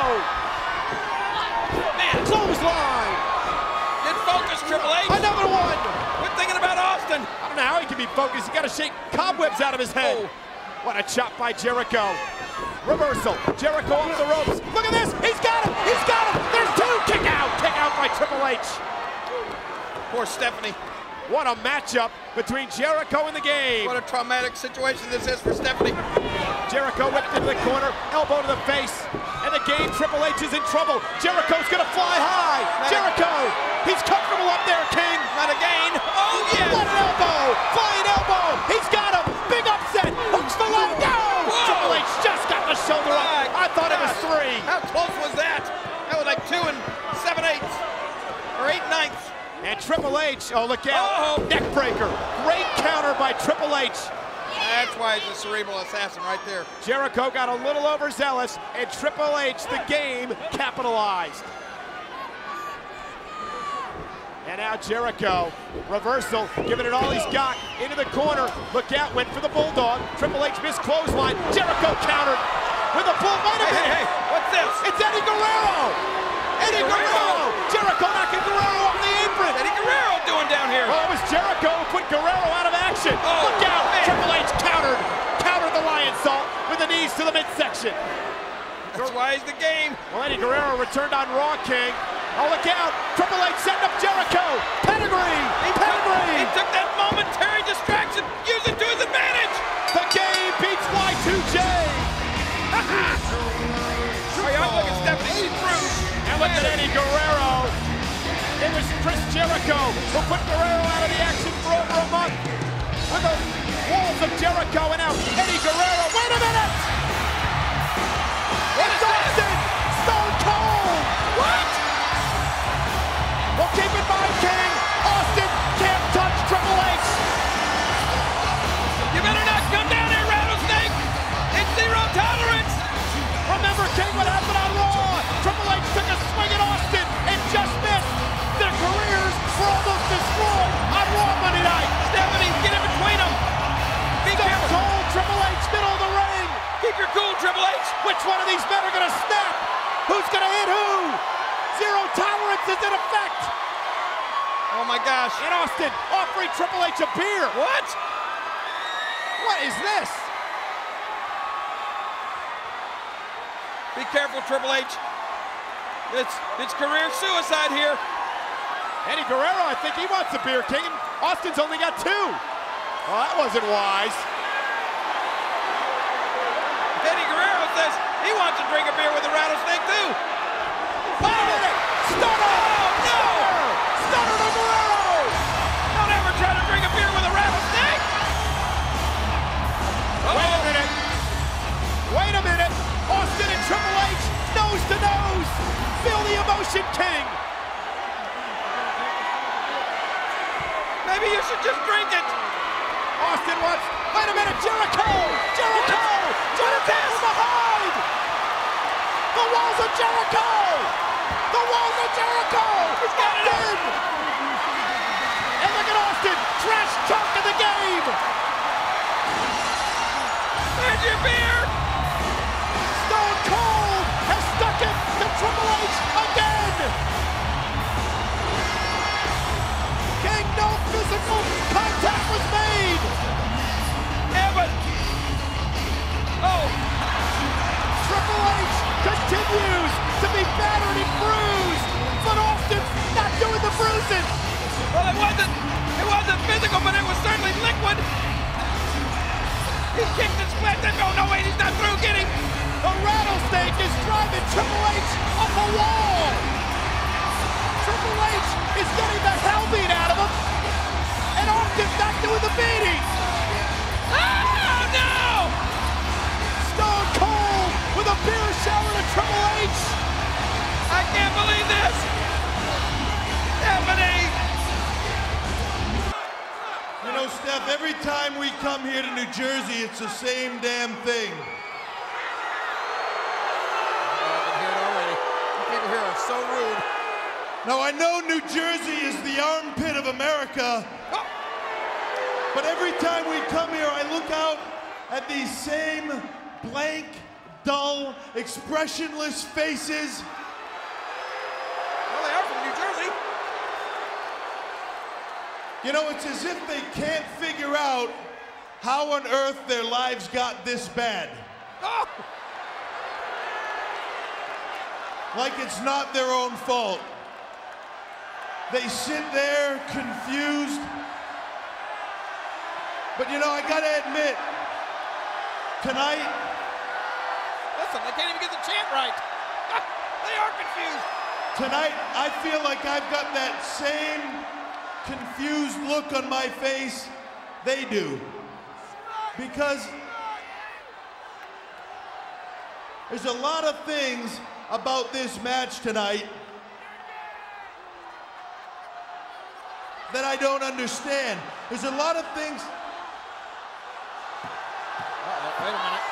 Man, Clothesline. get focused, Triple H. Another one. Quit thinking about Austin. I don't know how he can be focused. He's got to shake cobwebs out of his head. Oh. What a chop by Jericho. Reversal. Jericho off the ropes. Look at this. He's got him. He's got him. There's two. Kick out. Kick out by Triple H. Poor Stephanie. What a matchup between Jericho and the game. What a traumatic situation this is for Stephanie. Jericho whipped into the corner, elbow to the face, and the game, Triple H is in trouble. Jericho's gonna fly high. Jericho, he's comfortable up there, King. Not again. Oh, yeah. What an elbow, flying elbow. He's got him, big upset, hooks the leg down. Whoa. Triple H just got the shoulder up. I thought it was 3. How close was that? That was like 2 7/8 or 8/9. And Triple H, oh look out, neck breaker. Great counter by Triple H. That's why he's a cerebral assassin right there. Jericho got a little overzealous, and Triple H, the game, capitalized. And now Jericho, reversal, giving it all he's got, into the corner. Look out, went for the Bulldog. Triple H missed clothesline. Jericho countered with a bull. Wait a minute. Hey, what's this? It's Eddie Guerrero. Eddie Guerrero. Jericho knocking Guerrero off the apron. What's Eddie Guerrero doing down here? Oh, it was Jericho who put Guerrero out of action. Oh, look out. man. Triple H countered the lion salt with the knees to the midsection. That's why he's the game. Well, Eddie Guerrero returned on Raw, King. Oh, look out. Triple H setting up Jericho. Pedigree. He took that momentary distraction, used it to his advantage. The game beats Y2J. Oh, yeah, look at Stephanie. She's bruised. And look at Eddie Guerrero. It was Chris Jericho who put Guerrero out of the action for over a month. With the walls of Jericho and out Eddie Guerrero. Wait a minute! It's Austin! Stone Cold! What? Well, keep in mind, King, Austin can't touch Triple H. You better not come down here, Rattlesnake. It's 0 tolerance. Remember, King, what happened on Raw? Triple H took a swing at Austin and just missed. Their careers were almost destroyed on Raw Monday night. Stephanie, get in between them. Be Stone careful. Cold, Triple H, middle of the ring. Keep your cool, Triple H. Which one of these men are going to snap? Who's going to hit who? 0 tolerance is in effect. Oh, my gosh. And Austin offering Triple H a beer. What? What is this? Be careful, Triple H. It's career suicide here. Eddie Guerrero, I think he wants a beer, King. And Austin's only got 2. Well, that wasn't wise. Eddie Guerrero says he wants to drink a beer with the Rattlesnake, too. Wait a minute! Stunner! Oh, no! Stunner to Guerrero! Don't ever try to drink a beer with a Rattlesnake. Wait a minute. Emotion King. Maybe you should just drink it. Austin wants, wait a minute, Jericho! Jericho! Jericho from behind! The walls of Jericho! The walls of Jericho! He's got it in! And look at Austin, trash talk of the game! There's your beer! Stone Cold has stuck it to Triple H again! King, no physical contact was made! Evan! Oh! Triple H continues to be battered and bruised, but Austin's not doing the bruising! Well, it wasn't physical, but it was certainly liquid! He kicked and split, then oh no, wait, he's not through, get him! The rattlesnake is driving Triple H off a wall! Triple H is getting the hell beat out of him, and Austin's not doing the beating! Oh no! Stone Cold with a beer shower to Triple H! I can't believe this! Stephanie! You know, Steph, every time we come here to New Jersey, it's the same damn thing. I've been here already. You people here are so rude. Now, I know New Jersey is the armpit of America, but every time we come here, I look out at these same blank, dull, expressionless faces. Well, they are from New Jersey. You know, it's as if they can't figure out how on earth their lives got this bad. Oh. Like it's not their own fault. They sit there confused. But you know, I gotta admit, tonight, Listen, they can't even get the chant right. They are confused. tonight, I feel like I've got that same confused look on my face they do. Because there's a lot of things about this match tonight that I don't understand. There's a lot of things. Wait a minute.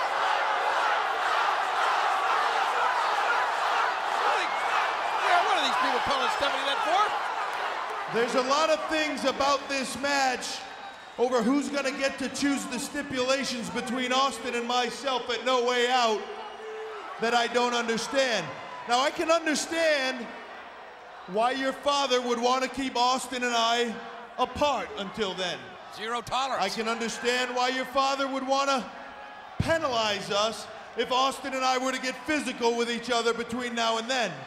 What are these people calling Stephanie that for? There's a lot of things about this match over who's gonna get to choose the stipulations between Austin and myself at No Way Out that I don't understand. Now, I can understand why your father would want to keep Austin and I apart until then. Zero tolerance. I can understand why your father would want to penalize us if Austin and I were to get physical with each other between now and then.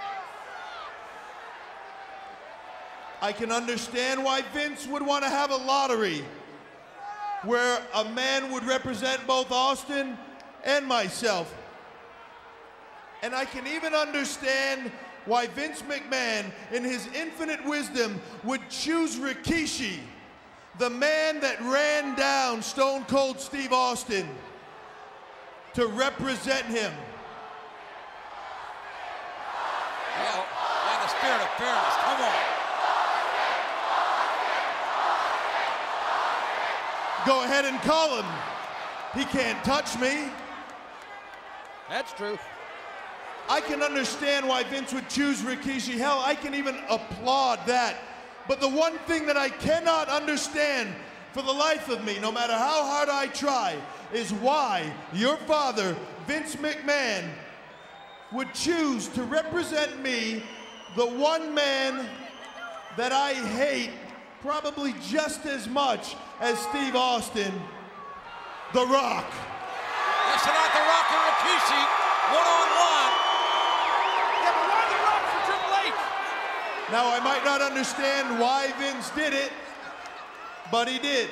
I can understand why Vince would want to have a lottery where a man would represent both Austin and myself. And I can even understand why Vince McMahon, in his infinite wisdom, would choose Rikishi, the man that ran down Stone Cold Steve Austin, to represent him. Yeah, the spirit of fairness, come on. Go ahead and call him. He can't touch me. That's true. I can understand why Vince would choose Rikishi. Hell, I can even applaud that. But the one thing that I cannot understand for the life of me, no matter how hard I try, is why your father, Vince McMahon, would choose to represent me, the one man that I hate probably just as much as Steve Austin, The Rock. That's not The Rock and Rikishi, one-on-one. Yeah, but why The Rock for Triple H? Now, I might not understand why Vince did it, but he did.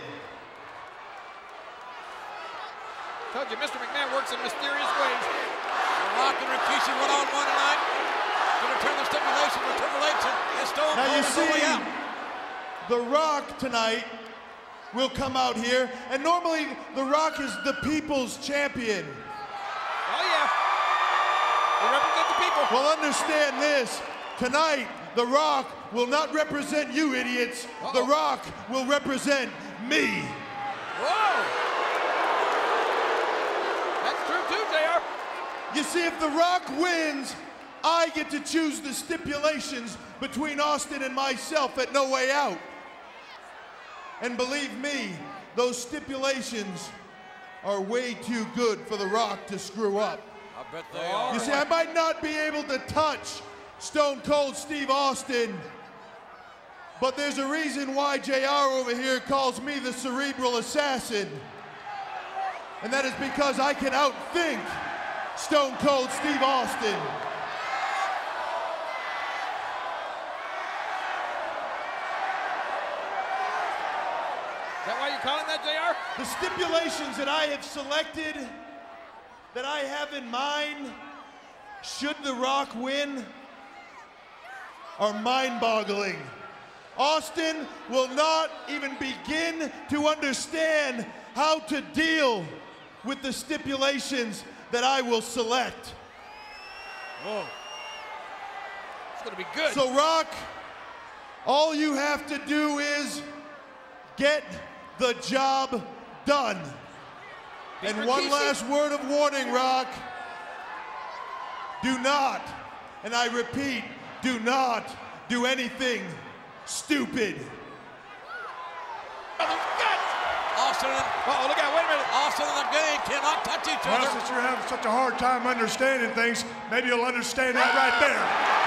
Told you, Mr. McMahon works in mysterious ways. The Rock and Rikishi one-on-one tonight. Gonna turn the stipulation for Triple H and Stone Cold. Now you on the way see, out. The Rock tonight will come out here, and normally The Rock is the people's champion. Oh yeah. He represents the people. Well, understand this. Tonight, The Rock will not represent you idiots. The Rock will represent me. Whoa! That's true too, JR. You see, if The Rock wins, I get to choose the stipulations between Austin and myself at No Way Out. And believe me, those stipulations are way too good for The Rock to screw up. I bet they are. You see, I might not be able to touch Stone Cold Steve Austin, but there's a reason why JR over here calls me the cerebral assassin. And that is because I can outthink Stone Cold Steve Austin. Is that why you're calling that, JR? The stipulations that I have selected, that I have in mind, should The Rock win, are mind-boggling. Austin will not even begin to understand how to deal with the stipulations that I will select. Whoa. It's gonna be good. So, Rock, all you have to do is get the job done. And one last word of warning, Rock. Do not, and I repeat, do not do anything stupid. Austin and, look out, wait a minute. Austin and the game cannot touch each other. Well, since you're having such a hard time understanding things, maybe you'll understand that right there.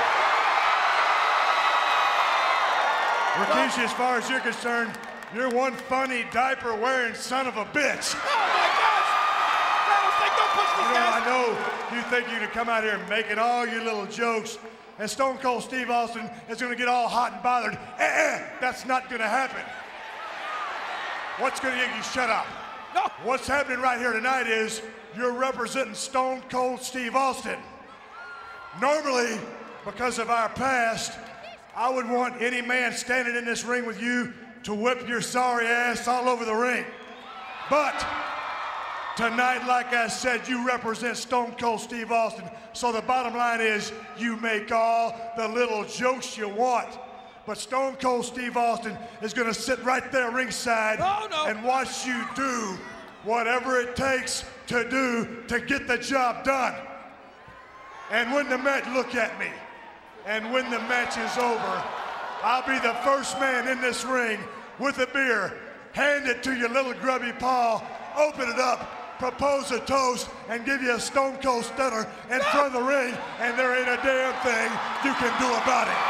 Rikishi, as far as you're concerned, you're one funny diaper-wearing son of a bitch. Oh my gosh! Rattlesnake, don't push this guy. I know you think you can come out here making all your little jokes, and Stone Cold Steve Austin is going to get all hot and bothered. That's not going to happen. What's going to get you shut up? No. What's happening right here tonight is you're representing Stone Cold Steve Austin. Normally, because of our past, I would want any man standing in this ring with you to whip your sorry ass all over the ring. But tonight, like I said, you represent Stone Cold Steve Austin. So the bottom line is you make all the little jokes you want. But Stone Cold Steve Austin is going to sit right there ringside and watch you do whatever it takes to do to get the job done. And when the match, look at me, and when the match is over, I'll be the first man in this ring with a beer, hand it to your little grubby paw, open it up, propose a toast, and give you a Stone Cold Stunner in front of the ring, and there ain't a damn thing you can do about it.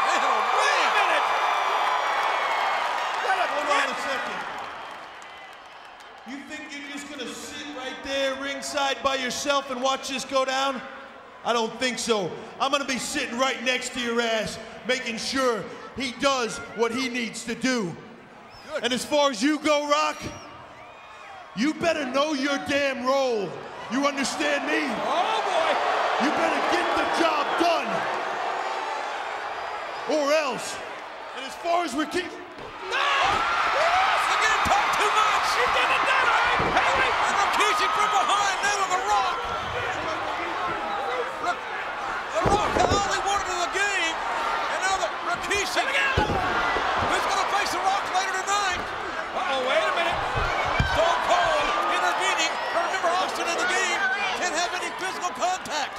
Hold on a second. You think you're just gonna sit right there ringside by yourself and watch this go down? I don't think so. I'm gonna be sitting right next to your ass, making sure he does what he needs to do. Good. And as far as you go, Rock, you better know your damn role. You understand me? Oh boy! You better get the job done. Or else. And as far as we're keeping... No! Austin getting talked too much! He did it that way! Hey, wait! And Rikishi from behind, nailing The Rock. The Rock had all he wanted in the game, and now the Rikishi, who's going to face The Rock later tonight. Uh-oh, wait a minute. Stone Cold intervening. Remember, Austin in the game can't have any physical contact.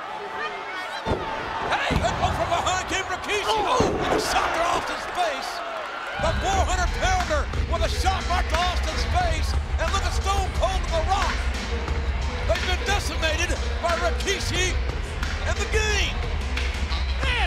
Hey! And from behind came Rikishi. Oh, and a shot to Austin's face. The 400-pounder with a shot right to Austin's face. And look at Stone Cold and The Rock. They've been decimated by Rikishi and the game. Man!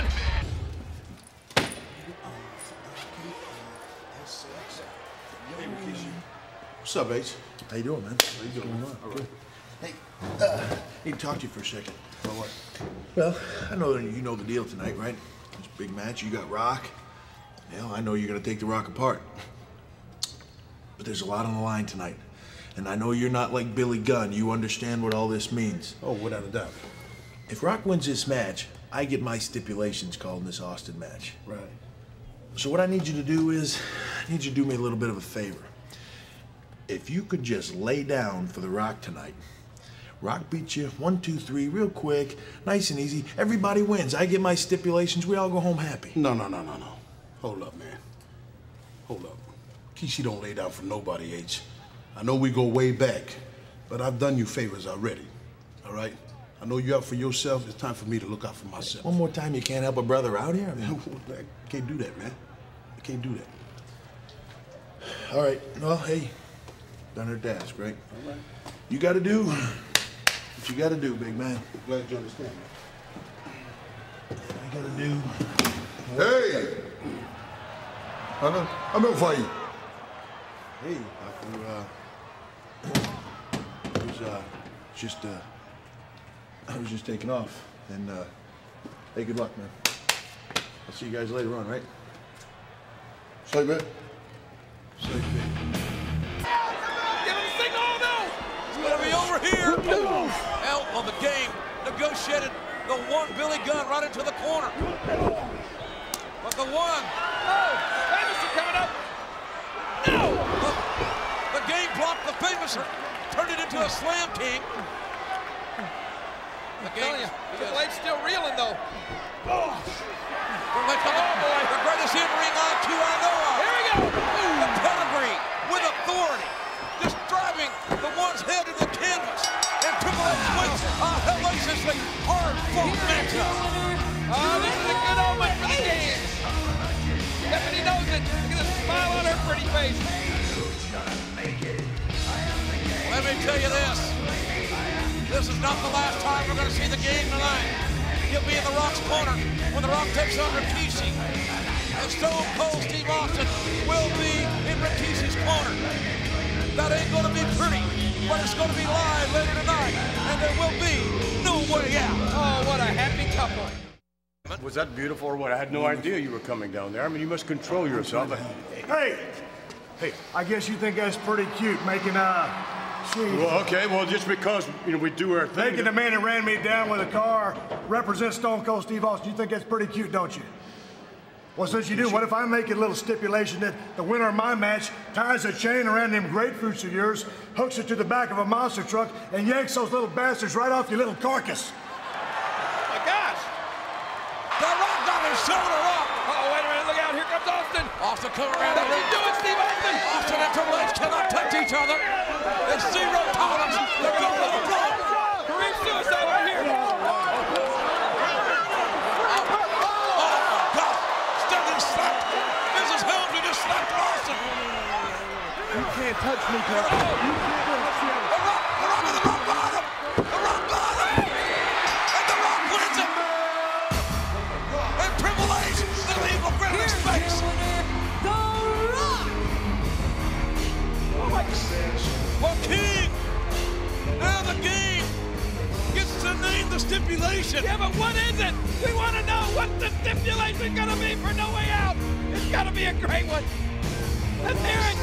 What's up, Ace? How you doing, man? How you doing? Good. Hey, need to talk to you for a second. About what? Well, I know that you know the deal tonight, right? It's a big match. You got Rock. Hell, I know you're gonna take the Rock apart. But there's a lot on the line tonight. And I know you're not like Billy Gunn. You understand what all this means. Oh, without a doubt. If Rock wins this match, I get my stipulations called in this Austin match. Right. So what I need you to do is, I need you to do me a little bit of a favor. If you could just lay down for The Rock tonight, Rock beats you 1, 2, 3 real quick, nice and easy. Everybody wins. I get my stipulations. We all go home happy. No. Hold up, man. Hold up. Kishi don't lay down for nobody, H. I know we go way back, but I've done you favors already, all right? I know you're out for yourself. It's time for me to look out for myself. One more time, you can't help a brother out here? I can't do that, man. I can't do that. All right. Well, hey, done her task, right? All right. You got to do what you got to do, big man. Glad you understand. I got to do. Hey! I'm in for you. Hey, I was just taking off. And, hey, good luck, man. I'll see you guys later on, right? Say, man. Say, man. Give him a signal, no! It's gonna be over here. Out on the game. Negotiated the one Billy Gunn right into the corner. But the one. Oh, Famouser coming up. No! The game blocked the Famouser. Turned it into a slam king. I'm telling you, Triple H still reeling though. Oh boy, the greatest in-ring IQ I know of. Here we go. The pedigree with authority, just driving the one's head in the canvas. And Triple H wins a hellaciously hard-fought matchup. Oh, this is a good omen for the game. Stephanie knows it. Look at the smile on her pretty face. Let me tell you this. This is not the last time we're going to see the game tonight. He'll be in The Rock's corner when The Rock takes on Rikishi. And Stone Cold Steve Austin will be in Rikishi's corner. That ain't going to be pretty, but it's going to be live later tonight. And there will be no way out. Oh, what a happy couple. Was that beautiful or what? I had no idea you were coming down there. I mean, you must control yourself. Hey! Hey, I guess you think that's pretty cute, making, Well, okay, well, just because, we do our thing. Making the man that ran me down with a car represent Stone Cold Steve Austin. You think that's pretty cute, don't you? Well, since you do, what if I make a little stipulation that the winner of my match ties a chain around them grapefruits of yours, hooks it to the back of a monster truck, and yanks those little bastards right off your little carcass? Oh, my gosh. The Rock got his shoulder up. Oh, wait a minute. Look out. Here comes Austin. Austin coming around the What's he ring. doing, Steve Austin? Austin and Triple H cannot touch each other. There's zero tolerance. They're going to the floor. Kareem suicide right here. You can't touch me, Kurt. You can't touch me. The Rock to the rock bottom. The rock bottom. And the Rock wins it. And Triple H, the evil Grimace face. The Rock! Oh my goodness. Well, King, now the game gets to name the stipulation. Yeah, but what is it? We want to know what the stipulation going to be for No Way Out. It's got to be a great one. Let's hear it.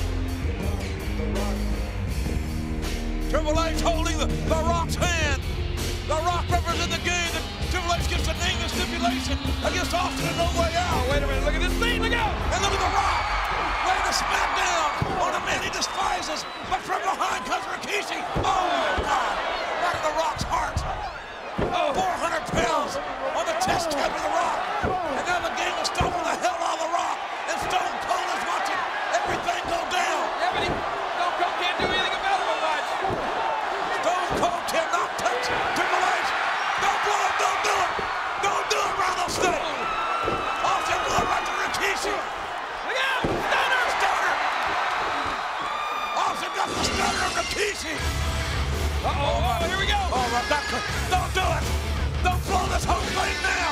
Triple H holding the Rock's hand. The Rock represents the game that Triple H gets to name the stipulation against Austin and No Way Out. Oh, wait a minute. Look at this scene. Look out. And look at the Rock laying a smack down on a man he despises. But from behind comes Rikishi. Oh, God. Right in the Rock's heart. Oh, 400 pounds on the chest cap of the Rock. And now the game is stomping the hell out of the Rock. And Stone Cold is watching everything go down. Yeah, but Stone Cold can't do anything about it, much. Stone Cold cannot touch Triple H. Don't blow it, don't do it. Don't do it, Rattlesnake. Austin blew it right to Rikishi. Look out, stunner. Stunner. Austin got the stunner of Rikishi. Uh-oh, here we go. Oh, Rebecca, don't do it. Don't blow this whole thing now.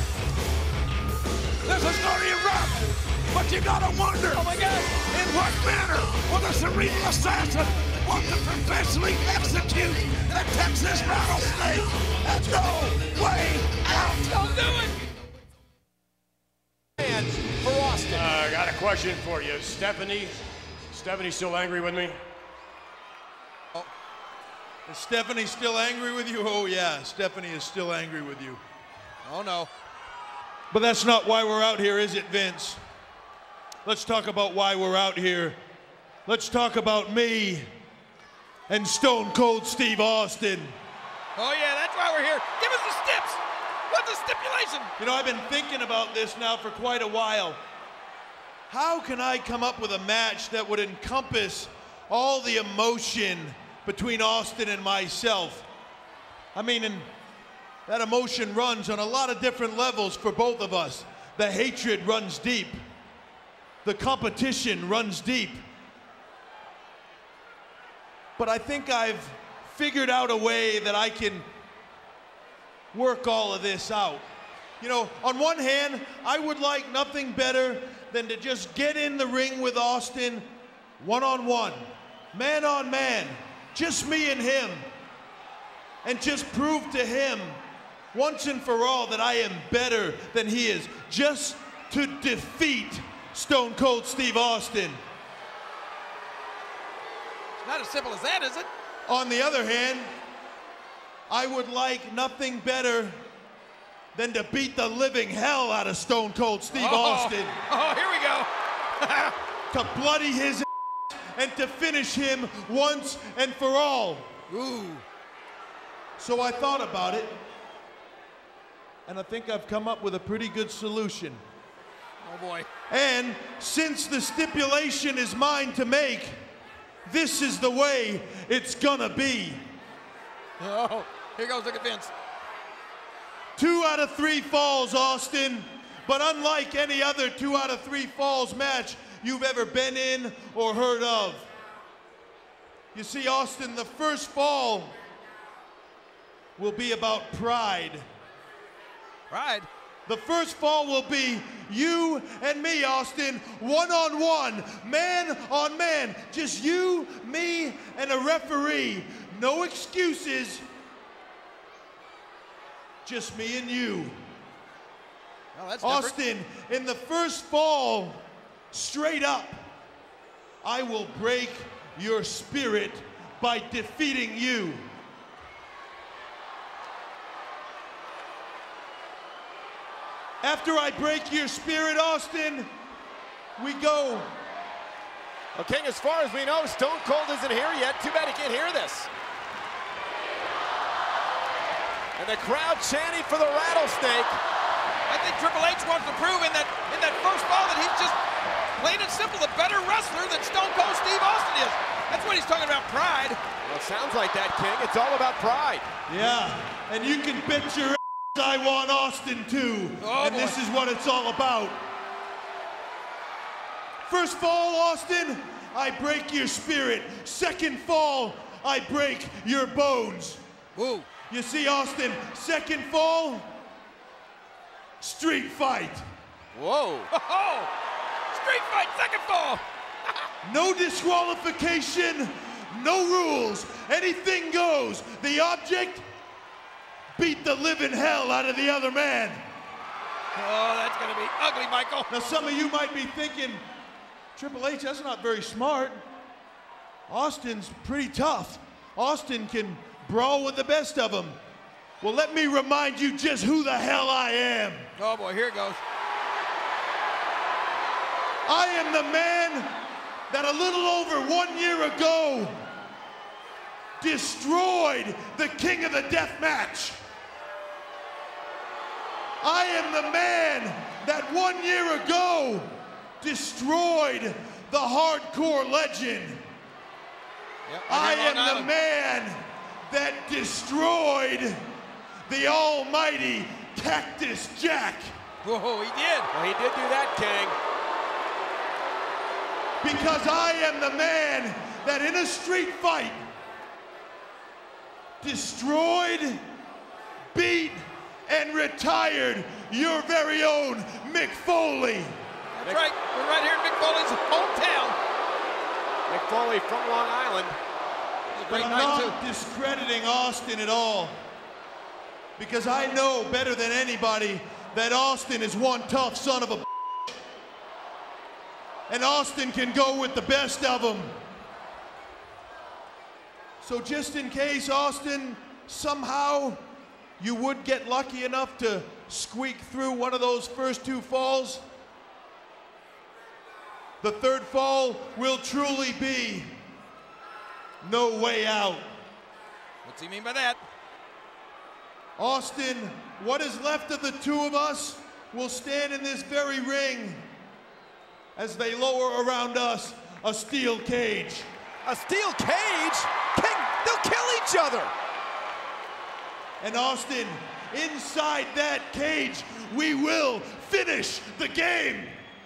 This is going to erupt. But you gotta wonder, oh my God, in what manner will the cerebral assassin want to professionally execute the Texas Rattlesnake? There's no way out. Don't do it. And for Austin. I got a question for you. Stephanie still angry with me? Oh. Is Stephanie still angry with you? Oh yeah, Stephanie is still angry with you. Oh no. But that's not why we're out here, is it, Vince? Let's talk about why we're out here. Let's talk about me and Stone Cold Steve Austin. Oh yeah, that's why we're here. Give us the steps. What's the stipulation? You know, I've been thinking about this now for quite a while. How can I come up with a match that would encompass all the emotion between Austin and myself? I mean, and that emotion runs on a lot of different levels for both of us. The hatred runs deep. The competition runs deep. But I think I've figured out a way that I can work all of this out. You know, on one hand, I would like nothing better than to just get in the ring with Austin one-on-one, man on man, just me and him, and just prove to him once and for all that I am better than he is, just to defeat Stone Cold Steve Austin. It's not as simple as that, is it? On the other hand, I would like nothing better than to beat the living hell out of Stone Cold Steve Austin. Oh, here we go. To bloody his ass and to finish him once and for all. Ooh. So I thought about it, and I think I've come up with a pretty good solution. Oh boy. And since the stipulation is mine to make, this is the way it's gonna be. Oh, here goes, look at Vince. 2 out of 3 falls, Austin. But unlike any other 2 out of 3 falls match you've ever been in or heard of. You see, Austin, the first fall will be about pride. Pride? The first fall will be you and me, Austin, one-on-one, man on man. Just you, me, and a referee. No excuses. Just me and you. Well, that's Austin, in the first fall, straight up, I will break your spirit by defeating you. After I break your spirit, Austin, we go. Well, King, as far as we know, Stone Cold isn't here yet. Too bad he can't hear this. And the crowd chanting for the rattlesnake. I think Triple H wants to prove in that first fall that he's just plain and simple the better wrestler than Stone Cold Steve Austin is. That's what he's talking about, pride. Well, it sounds like that, King. It's all about pride. Yeah, and you can bet your ass I want Austin too. Oh, and this is what it's all about. First fall, Austin, I break your spirit. Second fall, I break your bones. Woo. You see, Austin, second fall, street fight. Whoa. Oh, street fight, second fall. No disqualification, no rules. Anything goes. The object, beat the living hell out of the other man. Oh, that's going to be ugly, Michael. Now, some of you might be thinking, Triple H, that's not very smart. Austin's pretty tough. Austin can brawl with the best of them. Well, let me remind you just who the hell I am. Oh, boy, here it goes. I am the man that a little over 1 year ago destroyed the King of the Death Match. I am the man that 1 year ago destroyed the hardcore legend. Yep, I am the man that destroyed the almighty Cactus Jack. Whoa, he did. Well, he did do that, King. Because I am the man that in a street fight destroyed, beat, and retired your very own Mick Foley. That's right. We're right here in Mick Foley's hometown. Mick Foley from Long Island. But I'm not discrediting Austin at all. Because I know better than anybody that Austin is one tough son of a bitch. And Austin can go with the best of them. So just in case, Austin, somehow you would get lucky enough to squeak through one of those first 2 falls, the third fall will truly be no way out. What's he mean by that? Austin, what is left of the two of us will stand in this very ring as they lower around us a steel cage. A steel cage? King, they'll kill each other. And Austin, inside that cage, we will finish the game.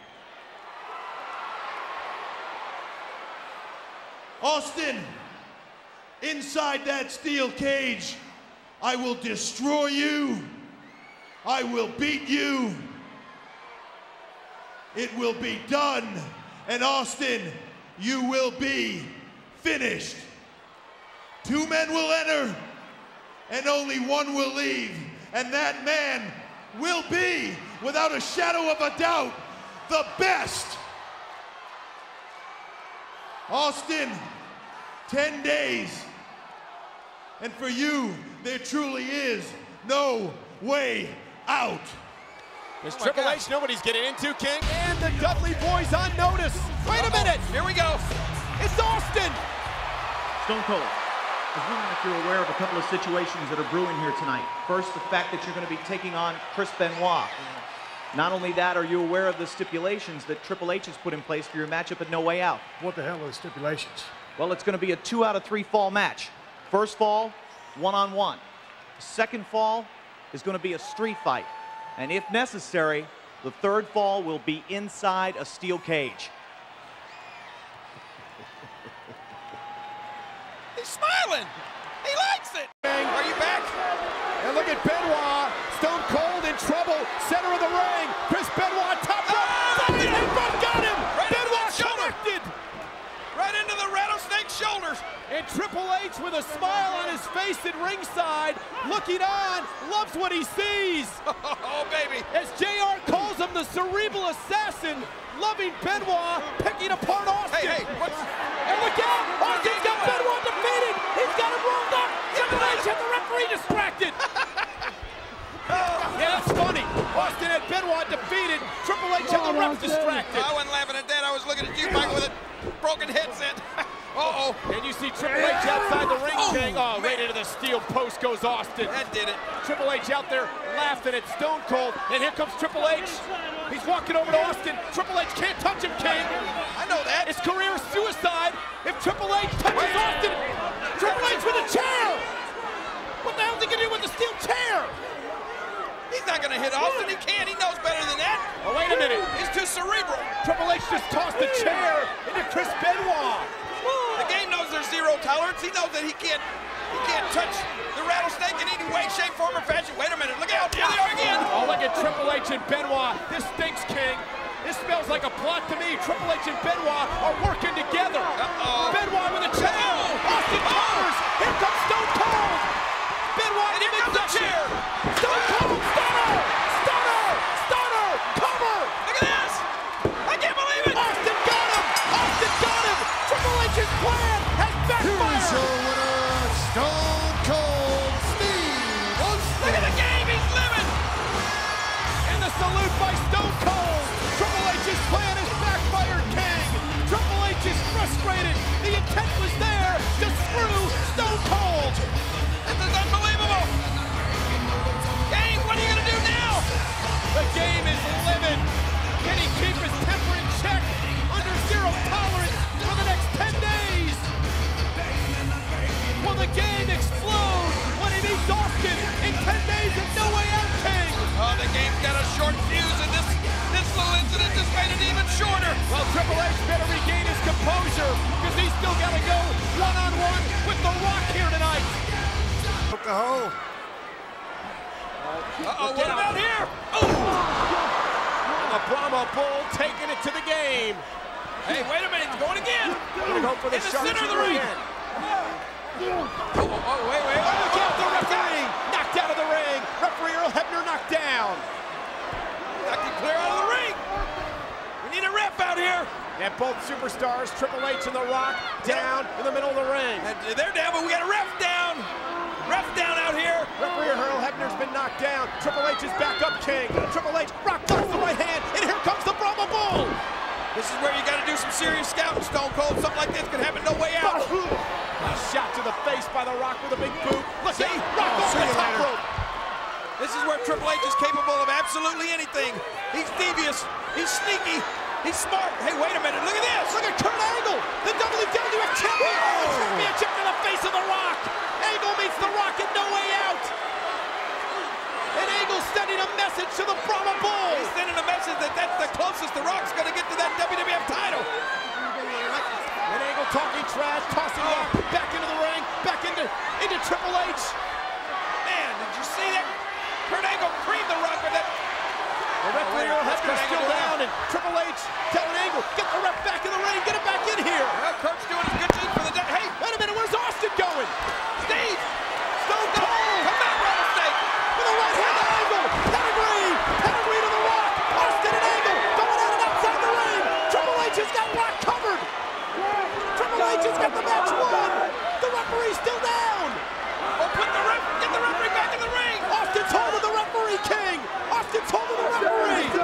Austin, inside that steel cage, I will destroy you. I will beat you. It will be done. And Austin, you will be finished. 2 men will enter, and only one will leave. And that man will be, without a shadow of a doubt, the best. Austin, 10 days. And for you, there truly is no way out. There's Triple H, nobody's getting into, King. And the Dudley boys on notice. Wait a minute. Here we go. It's Austin. Stone Cold, I was wondering if you're aware of a couple of situations that are brewing here tonight. First, the fact that you're going to be taking on Chris Benoit. Not only that, are you aware of the stipulations that Triple H has put in place for your matchup at No Way Out? What the hell are the stipulations? Well, it's going to be a 2 out of 3 fall match. First fall, one-on-one. Second fall is going to be a street fight. And if necessary, the third fall will be inside a steel cage. He's smiling. He likes it. Are you back? And look at Benoit. Stone Cold in trouble. Center of the ring. Chris Benoit, top rope. They both got him. Right Benoit shoulder. connected. Right into the rattlesnake shoulders. And Triple H with a smile on his face at ringside, looking on, loves what he sees. Oh, baby. As JR calls him the cerebral assassin, loving Benoit, picking apart Austin. Hey, what's... And look out! Austin's got Benoit defeated! He's got him rolled up! Triple H had the referee distracted! Yeah, that's funny. Austin had Benoit defeated. Triple H had the ref distracted. I wasn't laughing at that. I was looking at you, Michael, with a broken headset. Uh-oh. And you see Triple H outside the ring, King. Oh, right into the steel post goes Austin. That did it. Triple H out there laughing at Stone Cold. And here comes Triple H. He's walking over to Austin. Triple H can't touch him, King. I know that. It's career suicide if Triple H touches Austin. Triple H with a chair. What the hell is he going to do with the steel chair? He's not going to hit Austin. He can't. He knows better than that. Oh, wait a minute. He's too cerebral. Triple H just tossed the chair into Chris Benoit. The game knows there's zero tolerance. He knows that he can't touch the rattlesnake in any way, shape, form, or fashion. Wait a minute. Look out. Here they are again. Oh, look at Triple H and Benoit. This stinks, King. This smells like a plot to me. Triple H and Benoit are working together. Benoit with a chair. Austin counters. Here comes Stone Cold. Benoit and here comes the chair. Stone Cold. Stunner. Stunner. Stunner. Cover. Look at this. I can't believe it. Austin got him. Austin got him. Triple H's plan has backfired. Here's your winner, Stone Cold Steve Austin. Look at the game he's living. And the salute by Stone Cold. Triple H's plan has backfired, King. Triple H is frustrated. The intent was there to screw Stone Cold. This is unbelievable. Game, what are you going to do now? The game is livid. Can he keep his temper in check under zero tolerance for the next 10 days? Will the game explode when he meets Austin in 10 days and No Way Out, King? Oh, the game's got a short fuse, and this little incident just made it even shorter. Well, Triple H better regain his composure because he's still got to go one-on-one with The Rock here tonight. Hook the hole. Uh-oh, what about here? Oh! And the Brahma Bull taking it to the game. Hey, wait a minute, he's going again. Gonna go for the in the center of the ring. again. Wait. Look out, the referee knocked out of the ring. Referee Earl Hebner knocked down. Knocked him clear out of the ring. We need a ref out here. And both superstars, Triple H and The Rock, down in the middle of the ring. And they're down, but we got a ref down. Ref down out here. Referee Earl Hebner's been knocked down. Triple H is back up, King. Triple H, Rock blocks the right hand, and here comes the Brahma Bull. This is where you got to do some serious scouting, Stone Cold. Something like this could happen. No way out. absolutely anything. He's devious. He's sneaky. He's smart. Hey, wait a minute. Look at this. Look at Kurt Angle, the WWF champion. The championship to the face of The Rock. Angle meets The Rock and no way out. And Angle sending a message to the Brahma Bull. He's sending a message that that's the closest The Rock's going to get to that WWF title. And Angle talking trash, tossing Rock back into the ring, back into Triple H. Man, did you see that? Kurt Angle creamed The Rock with that. The referee is still down, and Triple H telling Angle, get the ref back in the ring, get it back in here. Well, Kurt's doing his good thing for the day. Hey, wait a minute, where's Austin going? Steve! Stone Cold! Come back, Rattlesnake! With a right hand to Angle! Pedigree to The Rock! Austin and Angle going at it outside the ring! Triple H has got Rock covered! Triple H has got the match won! The referee's still down! Oh, get the referee back in the ring! Austin's holding the referee, King! Austin's holding the referee!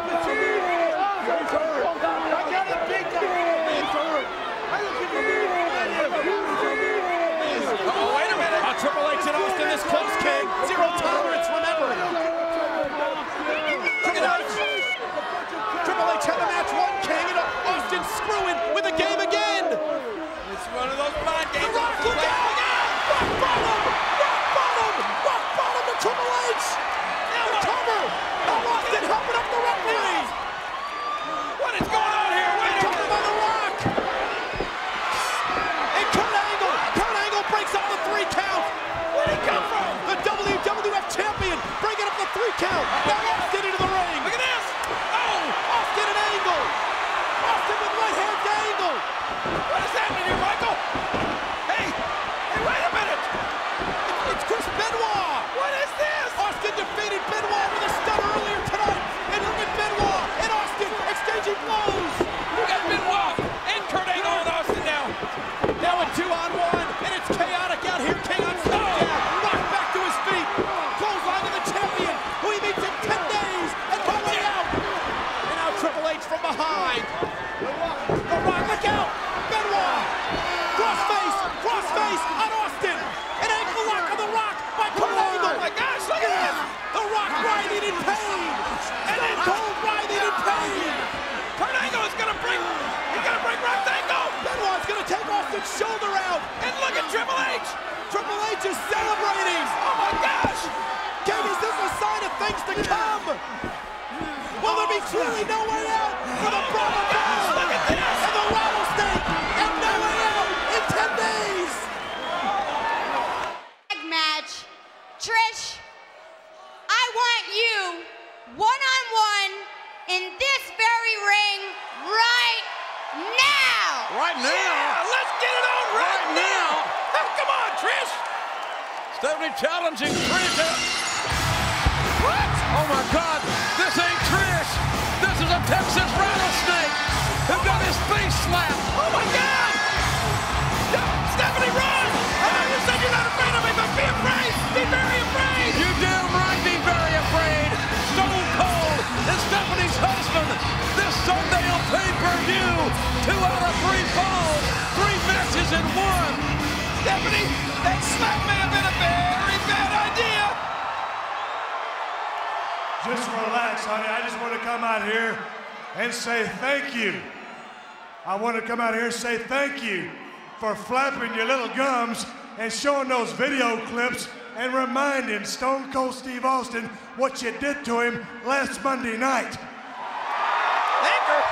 Triple H and Austin this close, King. Zero tolerance, remember. Triple H had the match won, King, and Austin screwing with the game again. It's one of those mind games. The Rock, look out! Rock bottom! Rock bottom! Rock bottom to Triple H! The cover! Now Austin helping up the referee! What is going on here? Wait a minute! By The Rock! And Kurt Angle breaks up the 3 count! Where'd he come from? The WWF champion breaking up the 3 count! Now Austin into the ring! Look at this! Oh! Austin and Angle! Austin with right hand to Angle! What is happening here, Michael? Hey, wait a minute! It's Chris Benoit! What is this? Austin defeated Benoit with a stunner earlier tonight! And look at Benoit and Austin exchanging blows! We got Benoit and Kurt Angle and Austin now! Now a 2-on-1, and it's chaotic out here, King on SmackDown! Rock back to his feet! Clothesline to the champion, who he meets in 10 days, and no way out! And now Triple H from behind! The Rock, look out! Benoit! Crossface on Austin! An ankle lock on The Rock by Kurt Angle! Oh my gosh, look at this! The Rock writhing in pain! And then Cold writhing in pain! Kurt Angle is gonna break Rock's ankle! Benoit's gonna take Austin's shoulder out! And look at Triple H! Triple H is celebrating! Oh my gosh! King, is this a sign of things to come? Will there be truly no way out for the Brahma Bull? Look at this! And the Rattlesnake! And no way out in 10 days! Match. Trish, I want you one-on-one in this very ring right now! Right now? Yeah, let's get it on right now! Oh, come on, Trish! Stephanie challenging Trish. What? Oh my God, this ain't Trish. This is a Texas rattlesnake who got his face slapped. Oh my God! No, Stephanie, run! You said you're not afraid of me, but be afraid! Be very afraid! You damn right, be very afraid. Stone Cold is Stephanie's husband. This Sunday on pay-per-view. 2 out of 3 falls, 3 matches in 1. Stephanie, that slap may have been a very bad idea. Just relax, honey. I just want to come out here and say thank you. I want to come out here and say thank you for flapping your little gums and showing those video clips and reminding Stone Cold Steve Austin what you did to him last Monday night. Anchor?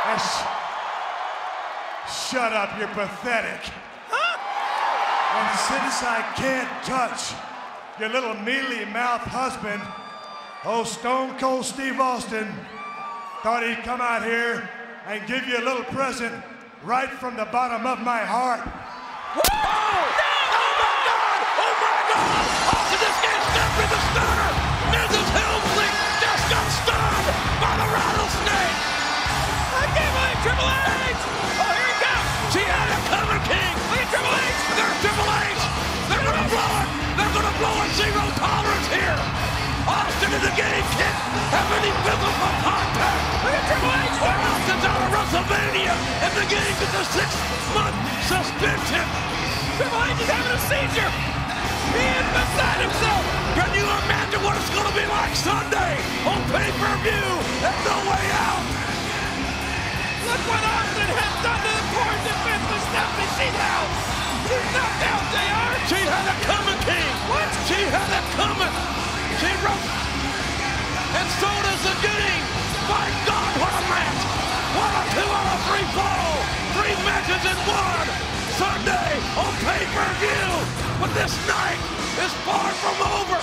Shut up, you're pathetic. And since I can't touch your little mealy-mouthed husband, old Stone Cold Steve Austin thought he'd come out here and give you a little present right from the bottom of my heart. Whoa! Oh my God! Oh my God! Austin just gets stuck with the stunner! Mrs. Helmsley just got stunned by the rattlesnake! I can't believe Triple H! Oh, here he comes! She had it coming, King! Look at Triple H! There's Triple H! They're gonna blow it! They're gonna blow it! Zero tolerance here! Austin in the game can't have any physical contact! Look at Triple H! Austin's out of WrestleMania and the game gets a 6-month suspension! Triple H is having a seizure! He is beside himself. Can you imagine what it's going to be like Sunday on pay-per-view and No Way Out? Look what Austin has done to the poor defenseless Stephanie. She's out. She's knocked out, JR. She had it coming, King. What? She had it coming. She wrote. And so does the game. My God, what a match. What a 2 out of 3 fall. 3 matches in 1. Sunday on pay-per-view. But this night is far from over.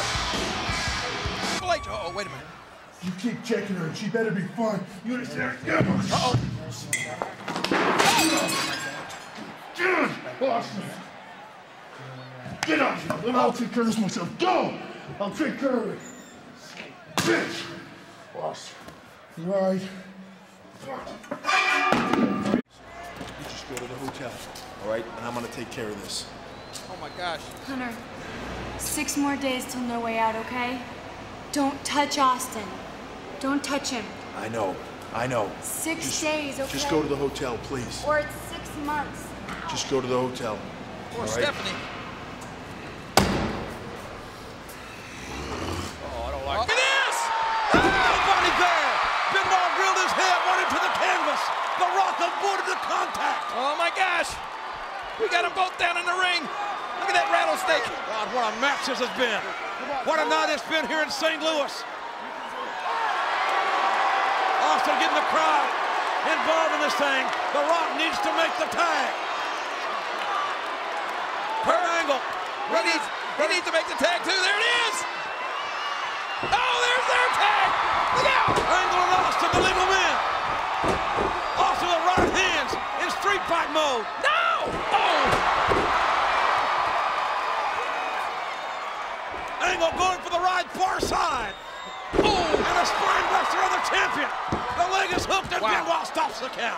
Oh, wait a minute. You keep checking her, and she better be fine. You understand? Uh-oh. Boston. Get up. I'll take care of myself. Go! I'll take care of it. Bitch! Boston. You all right? You just go to the hotel, all right? And I'm gonna take care of this. Oh my gosh. Hunter, 6 more days till No Way Out, okay? Don't touch Austin. Don't touch him. I know. 6 days, okay? Just go to the hotel, please. Or it's 6 months. Just go to the hotel. Poor all right? Stephanie. Oh, I don't like this! Nobody there. Benoit drilled his head right into the canvas. The Rock avoided the contact. Oh my gosh. We got them both down in the ring. Look at that rattlesnake. God, what a match this has been. What a night it's been here in St. Louis. Austin getting the crowd involved in this thing. The Rock needs to make the tag. Kurt Angle. He needs to make the tag too. There it is. Oh, there's their tag. Look out. Angle and Austin, the legal men. Austin with right hands in street fight mode. No. Oh. Angle going for the right far side. Oh, and a spine buster on the champion. The leg is hooked and Benoit stops the count.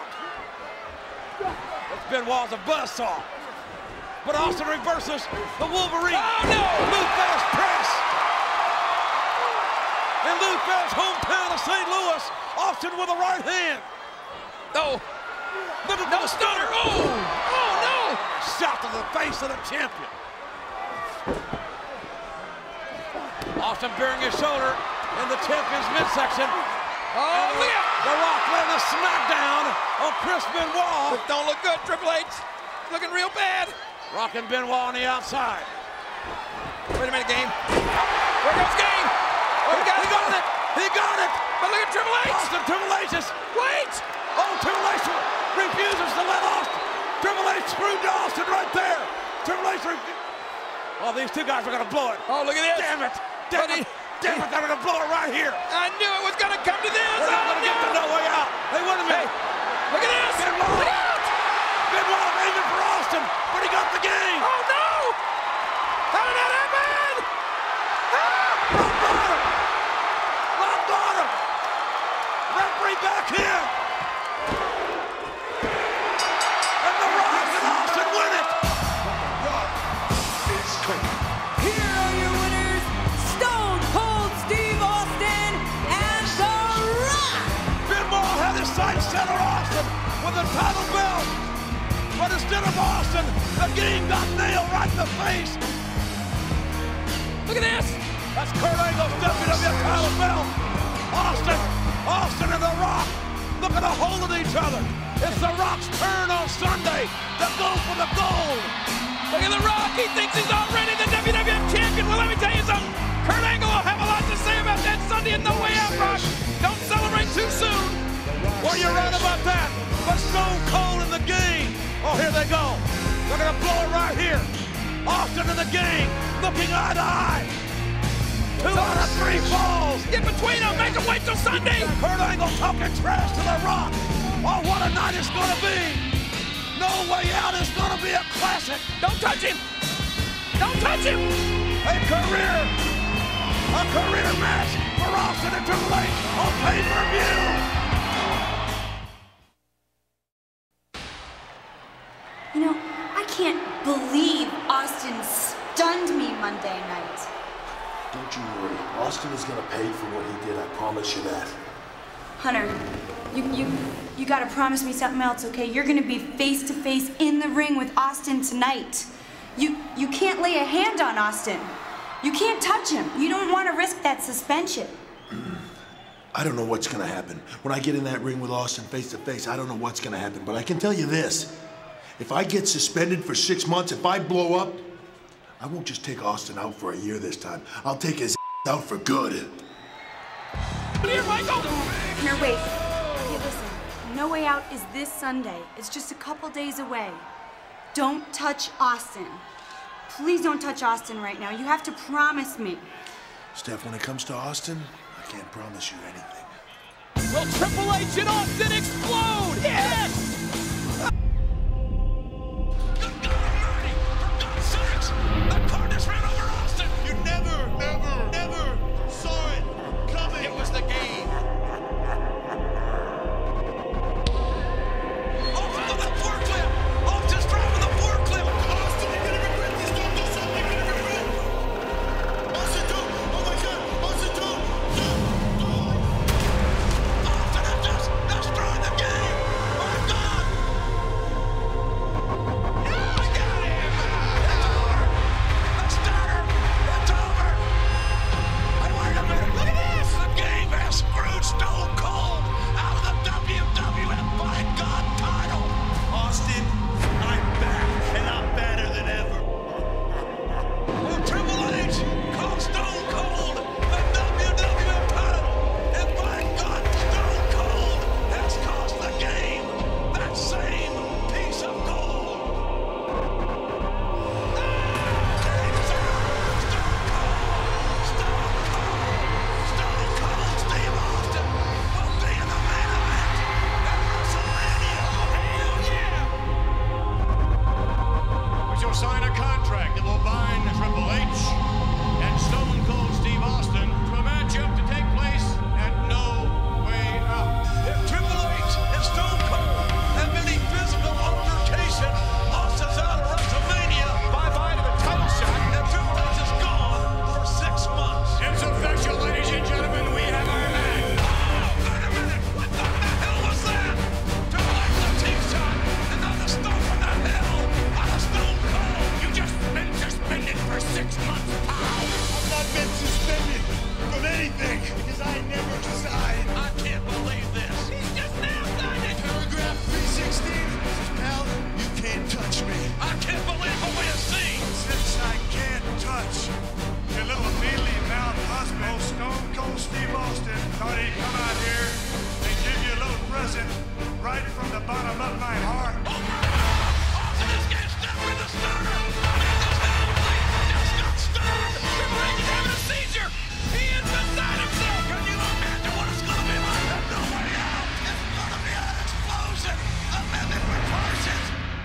Benoit's a buzzsaw. But Austin reverses the Wolverine. Oh no! Lou Thesz press. In Lou Thesz' hometown of St. Louis, Austin with a right hand. No. No stunner. Oh! Oh no! Shot to the face of the champion. Austin bearing his shoulder in the champion's midsection. Oh, look out! The Rock letting a smackdown on Chris Benoit. This don't look good, Triple H. Looking real bad. Rock and Benoit on the outside. Wait a minute, Game. Where goes Game? Oh, He got it! He got it! But look at Triple H! Austin, Triple H is... Wait! Oh, Triple H refuses to let Austin. Triple H screwed Austin right there. Triple H Oh, these two guys are going to blow it. Oh, look at this. Damn it. Damn it. Damn it, they're going to blow it right here. I knew it was going to come to this. We're not going to get to No Way Out. Hey, wait a minute. Look at this. Benoit. Look out. Benoit aiming for Austin, but he got the game. Oh, no. How did that happen? Rock bottom. Rock bottom. Referee back in. And the Rock and Austin win it. Here are your winners, Stone Cold Steve Austin and The Rock. Benoit had his sights set on Austin with the title belt. But instead of Austin, the game got nailed right in the face. Look at this. That's Kurt Angle's WWE title belt. Austin and The Rock looking to hold at each other. It's The Rock's turn on Sunday to go for the gold. Look at The Rock. He thinks he's already the WWF champion. Well, let me tell you something. Kurt Angle will have a lot to say about that Sunday in No Way Out, Rock. Don't celebrate too soon. Well, you're right about that. But Stone Cold in the game. Oh, here they go. They're going to blow it right here. Austin and the gang looking eye to eye. 2 out of 3 falls. Get between them. Make them wait till Sunday. Kurt Angle talking trash to The Rock. Oh, what a night it's going to be. No Way Out is going to be a classic. Don't touch him. Don't touch him. A career match for Austin and Triple H on pay-per-view. You know, I can't believe Austin stunned me Monday night. Don't you worry. Austin is gonna pay for what he did. I promise you that. Hunter, you gotta promise me something else, okay? You're gonna be face to face in the ring with Austin tonight. You can't lay a hand on Austin. You can't touch him. You don't want to risk that suspension. I don't know what's gonna happen. When I get in that ring with Austin face to face, I don't know what's gonna happen, but I can tell you this. If I get suspended for 6 months, if I blow up, I won't just take Austin out for a year this time. I'll take his out for good. Here, Michael! Here, wait. Okay, listen. No Way Out is this Sunday. It's just a couple days away. Don't touch Austin. Please don't touch Austin right now. You have to promise me. Steph, when it comes to Austin, I can't promise you anything. Will Triple H and Austin explode? Yes! That car just ran over Austin! You never saw it coming! It was the game. Austin on that forklift! Austin's driving the forklift! Austin, you're gonna regret this! Don't do something you're gonna regret! Austin, don't! Oh my God! Austin, don't! Austin has just destroyed the game! My God! Yeah, I got him! It's over! The starter! It's over! Hey, wait a minute! Look at this! The game has screwed Stone Cold out of the WWF by God title! Austin, I'm back, and I'm better than ever. Well, Triple H called Stone Cold the WWF title, and by God, Stone Cold has cost the game that same piece of gold. Game's out. Stone Cold Steve Austin will be in the main event at WrestleMania. Hell yeah! We shall sign a contract that will bind Triple H and Stone Cold Steve Austin to a matchup to take place at No Way Out. If Triple H and Stone Cold have any physical altercation, Austin's out of WrestleMania. Bye-bye to the title shot. And Triple H is gone for 6 months. It's official, ladies and gentlemen. We have our man. Wait a minute! What the hell was that? Triple H the T-shot, and now the stomp from the hell out of Stone Cold. You just been suspended for 6 months, pal. I've not been suspended from anything because I never signed. I can't believe this. He's just now signed it. Paragraph 316 says, pal, you can't touch me. I can't believe what we have seen. Since I can't touch your little mealy-mouthed husband, Stone Cold Steve Austin thought he'd come out here and give you a little present right from the bottom of my heart. Austin is getting stuck with the starter. Just got stunned. Triple H is having a seizure. He is beside himself. Can you imagine what it's going to be like at No Way Out? It's going to be an explosion of mimic proportions.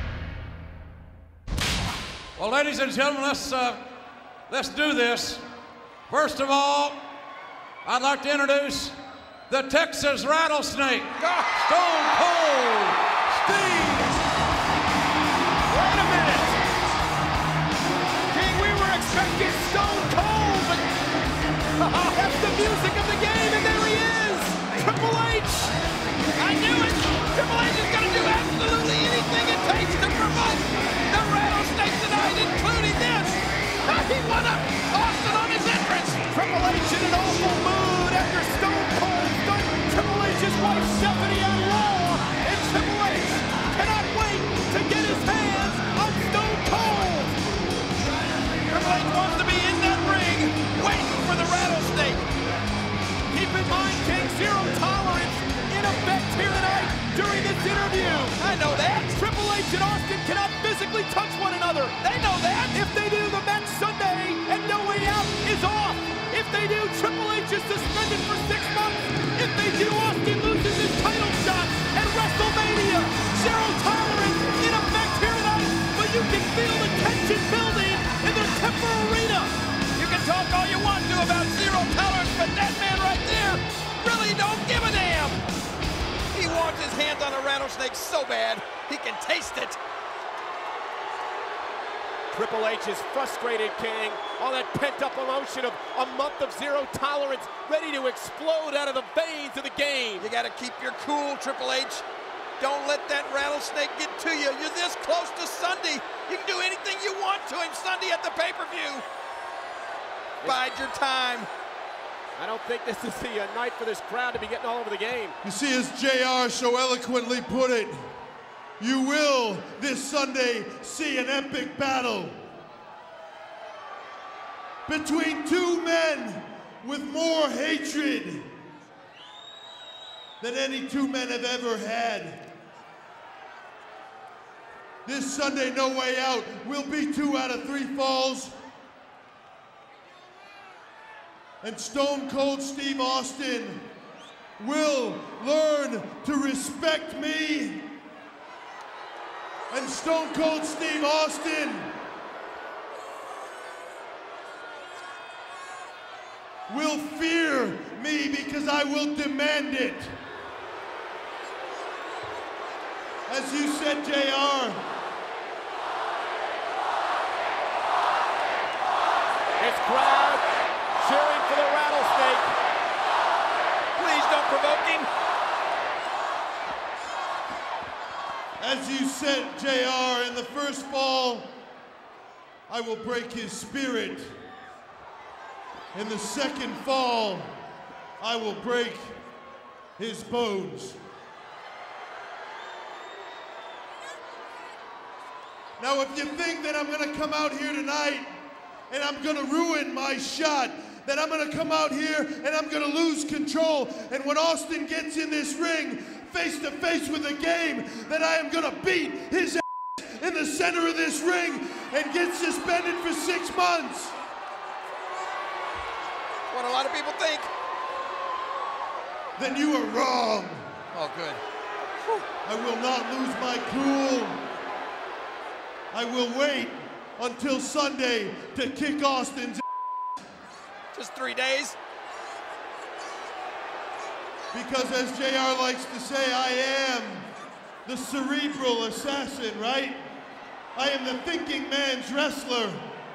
Well, ladies and gentlemen, let's do this. First of all, I'd like to introduce the Texas Rattlesnake, Stone Cold Steve. Wait a minute. King, we were expecting Stone Cold, but that's the music of the game, and there he is. Triple H. I knew it. Triple H is going to do absolutely anything it takes to promote the Rattlesnake tonight, including this. He won up Austin on his entrance. Triple H in an awful mood after Stone Cold stunned Triple H's wife Stephanie on Raw, and Triple H cannot wait to get his hands on Stone Cold. Triple H wants to be in that ring, waiting for the Rattlesnake. Keep in mind, King, zero tolerance in effect here tonight during this interview. I know that. Triple H and Austin cannot physically touch one another. They know that. If they do, the match Sunday and No Way Out is off. If they do, Triple H is suspended for 6 months. If they do, Austin loses his title shot at WrestleMania. Zero tolerance in effect here tonight, but you can feel the tension building in the Temper Arena. You can talk all you want to about zero tolerance, but that man right there really don't give a damn. He wants his hands on a rattlesnake so bad, he can taste it. Triple H is frustrated, King. All that pent-up emotion of a month of zero tolerance ready to explode out of the veins of the game. You gotta keep your cool, Triple H. Don't let that rattlesnake get to you. You're this close to Sunday. You can do anything you want to him Sunday at the pay-per-view. Bide your time. I don't think this is the night for this crowd to be getting all over the game. You see, as JR so eloquently put it, you will this Sunday see an epic battle between two men with more hatred than any two men have ever had. This Sunday, No Way Out will be 2 out of 3 falls. And Stone Cold Steve Austin will learn to respect me. And Stone Cold Steve Austin will fear me because I will demand it. As you said, JR. This crowd cheering for the rattlesnake. Please don't provoke him. As you said, JR, in the first fall, I will break his spirit. In the second fall, I will break his bones. Now, if you think that I'm gonna come out here tonight and I'm gonna ruin my shot, that I'm gonna come out here and I'm gonna lose control, and when Austin gets in this ring, face to face with a game, that I am gonna beat his ass in the center of this ring and get suspended for 6 months. What a lot of people think. Then you are wrong. Oh, good. I will not lose my cool. I will wait until Sunday to kick Austin's ass. Just 3 days? Because as JR likes to say, I am the cerebral assassin, right? I am the thinking man's wrestler.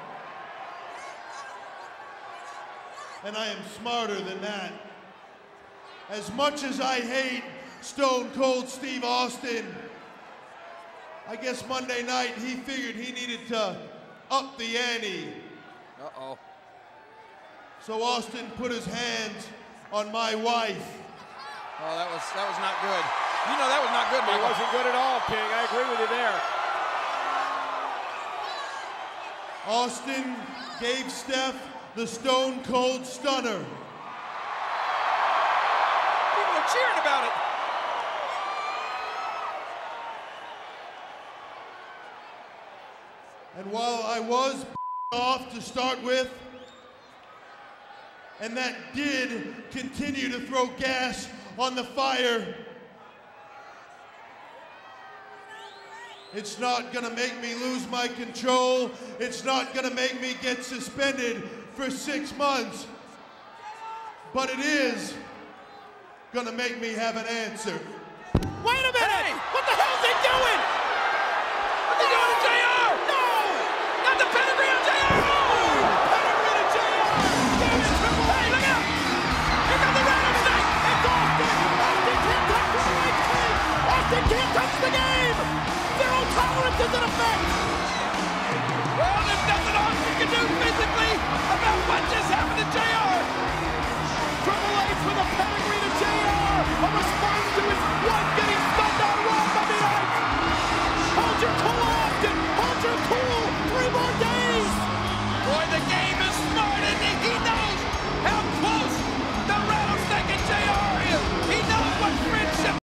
And I am smarter than that. As much as I hate Stone Cold Steve Austin, I guess Monday night he figured he needed to up the ante. Uh-oh. So Austin put his hands on my wife. Oh, that was not good. You know that was not good, Michael. It wasn't good at all, King. I agree with you there. Austin gave Steph the Stone Cold Stunner. People are cheering about it. And while I was off to start with, and that did continue to throw gas on the fire, it's not gonna make me lose my control. It's not gonna make me get suspended for 6 months. But it is gonna make me have an answer. Wait a minute! Hey, what the hell is he doing? What's he doing to JR? No! Not the pedigree on JR! Oh! Pedigree to JR! Damn it, Triple H! Hey, look out! Here comes the rattlesnake! It's Austin! Austin can't touch the right thing! Austin can't touch the game! Zero tolerance is in effect! Well, there's nothing Austin can do physically about what just happened to JR! Triple H with a pedigree to JR. A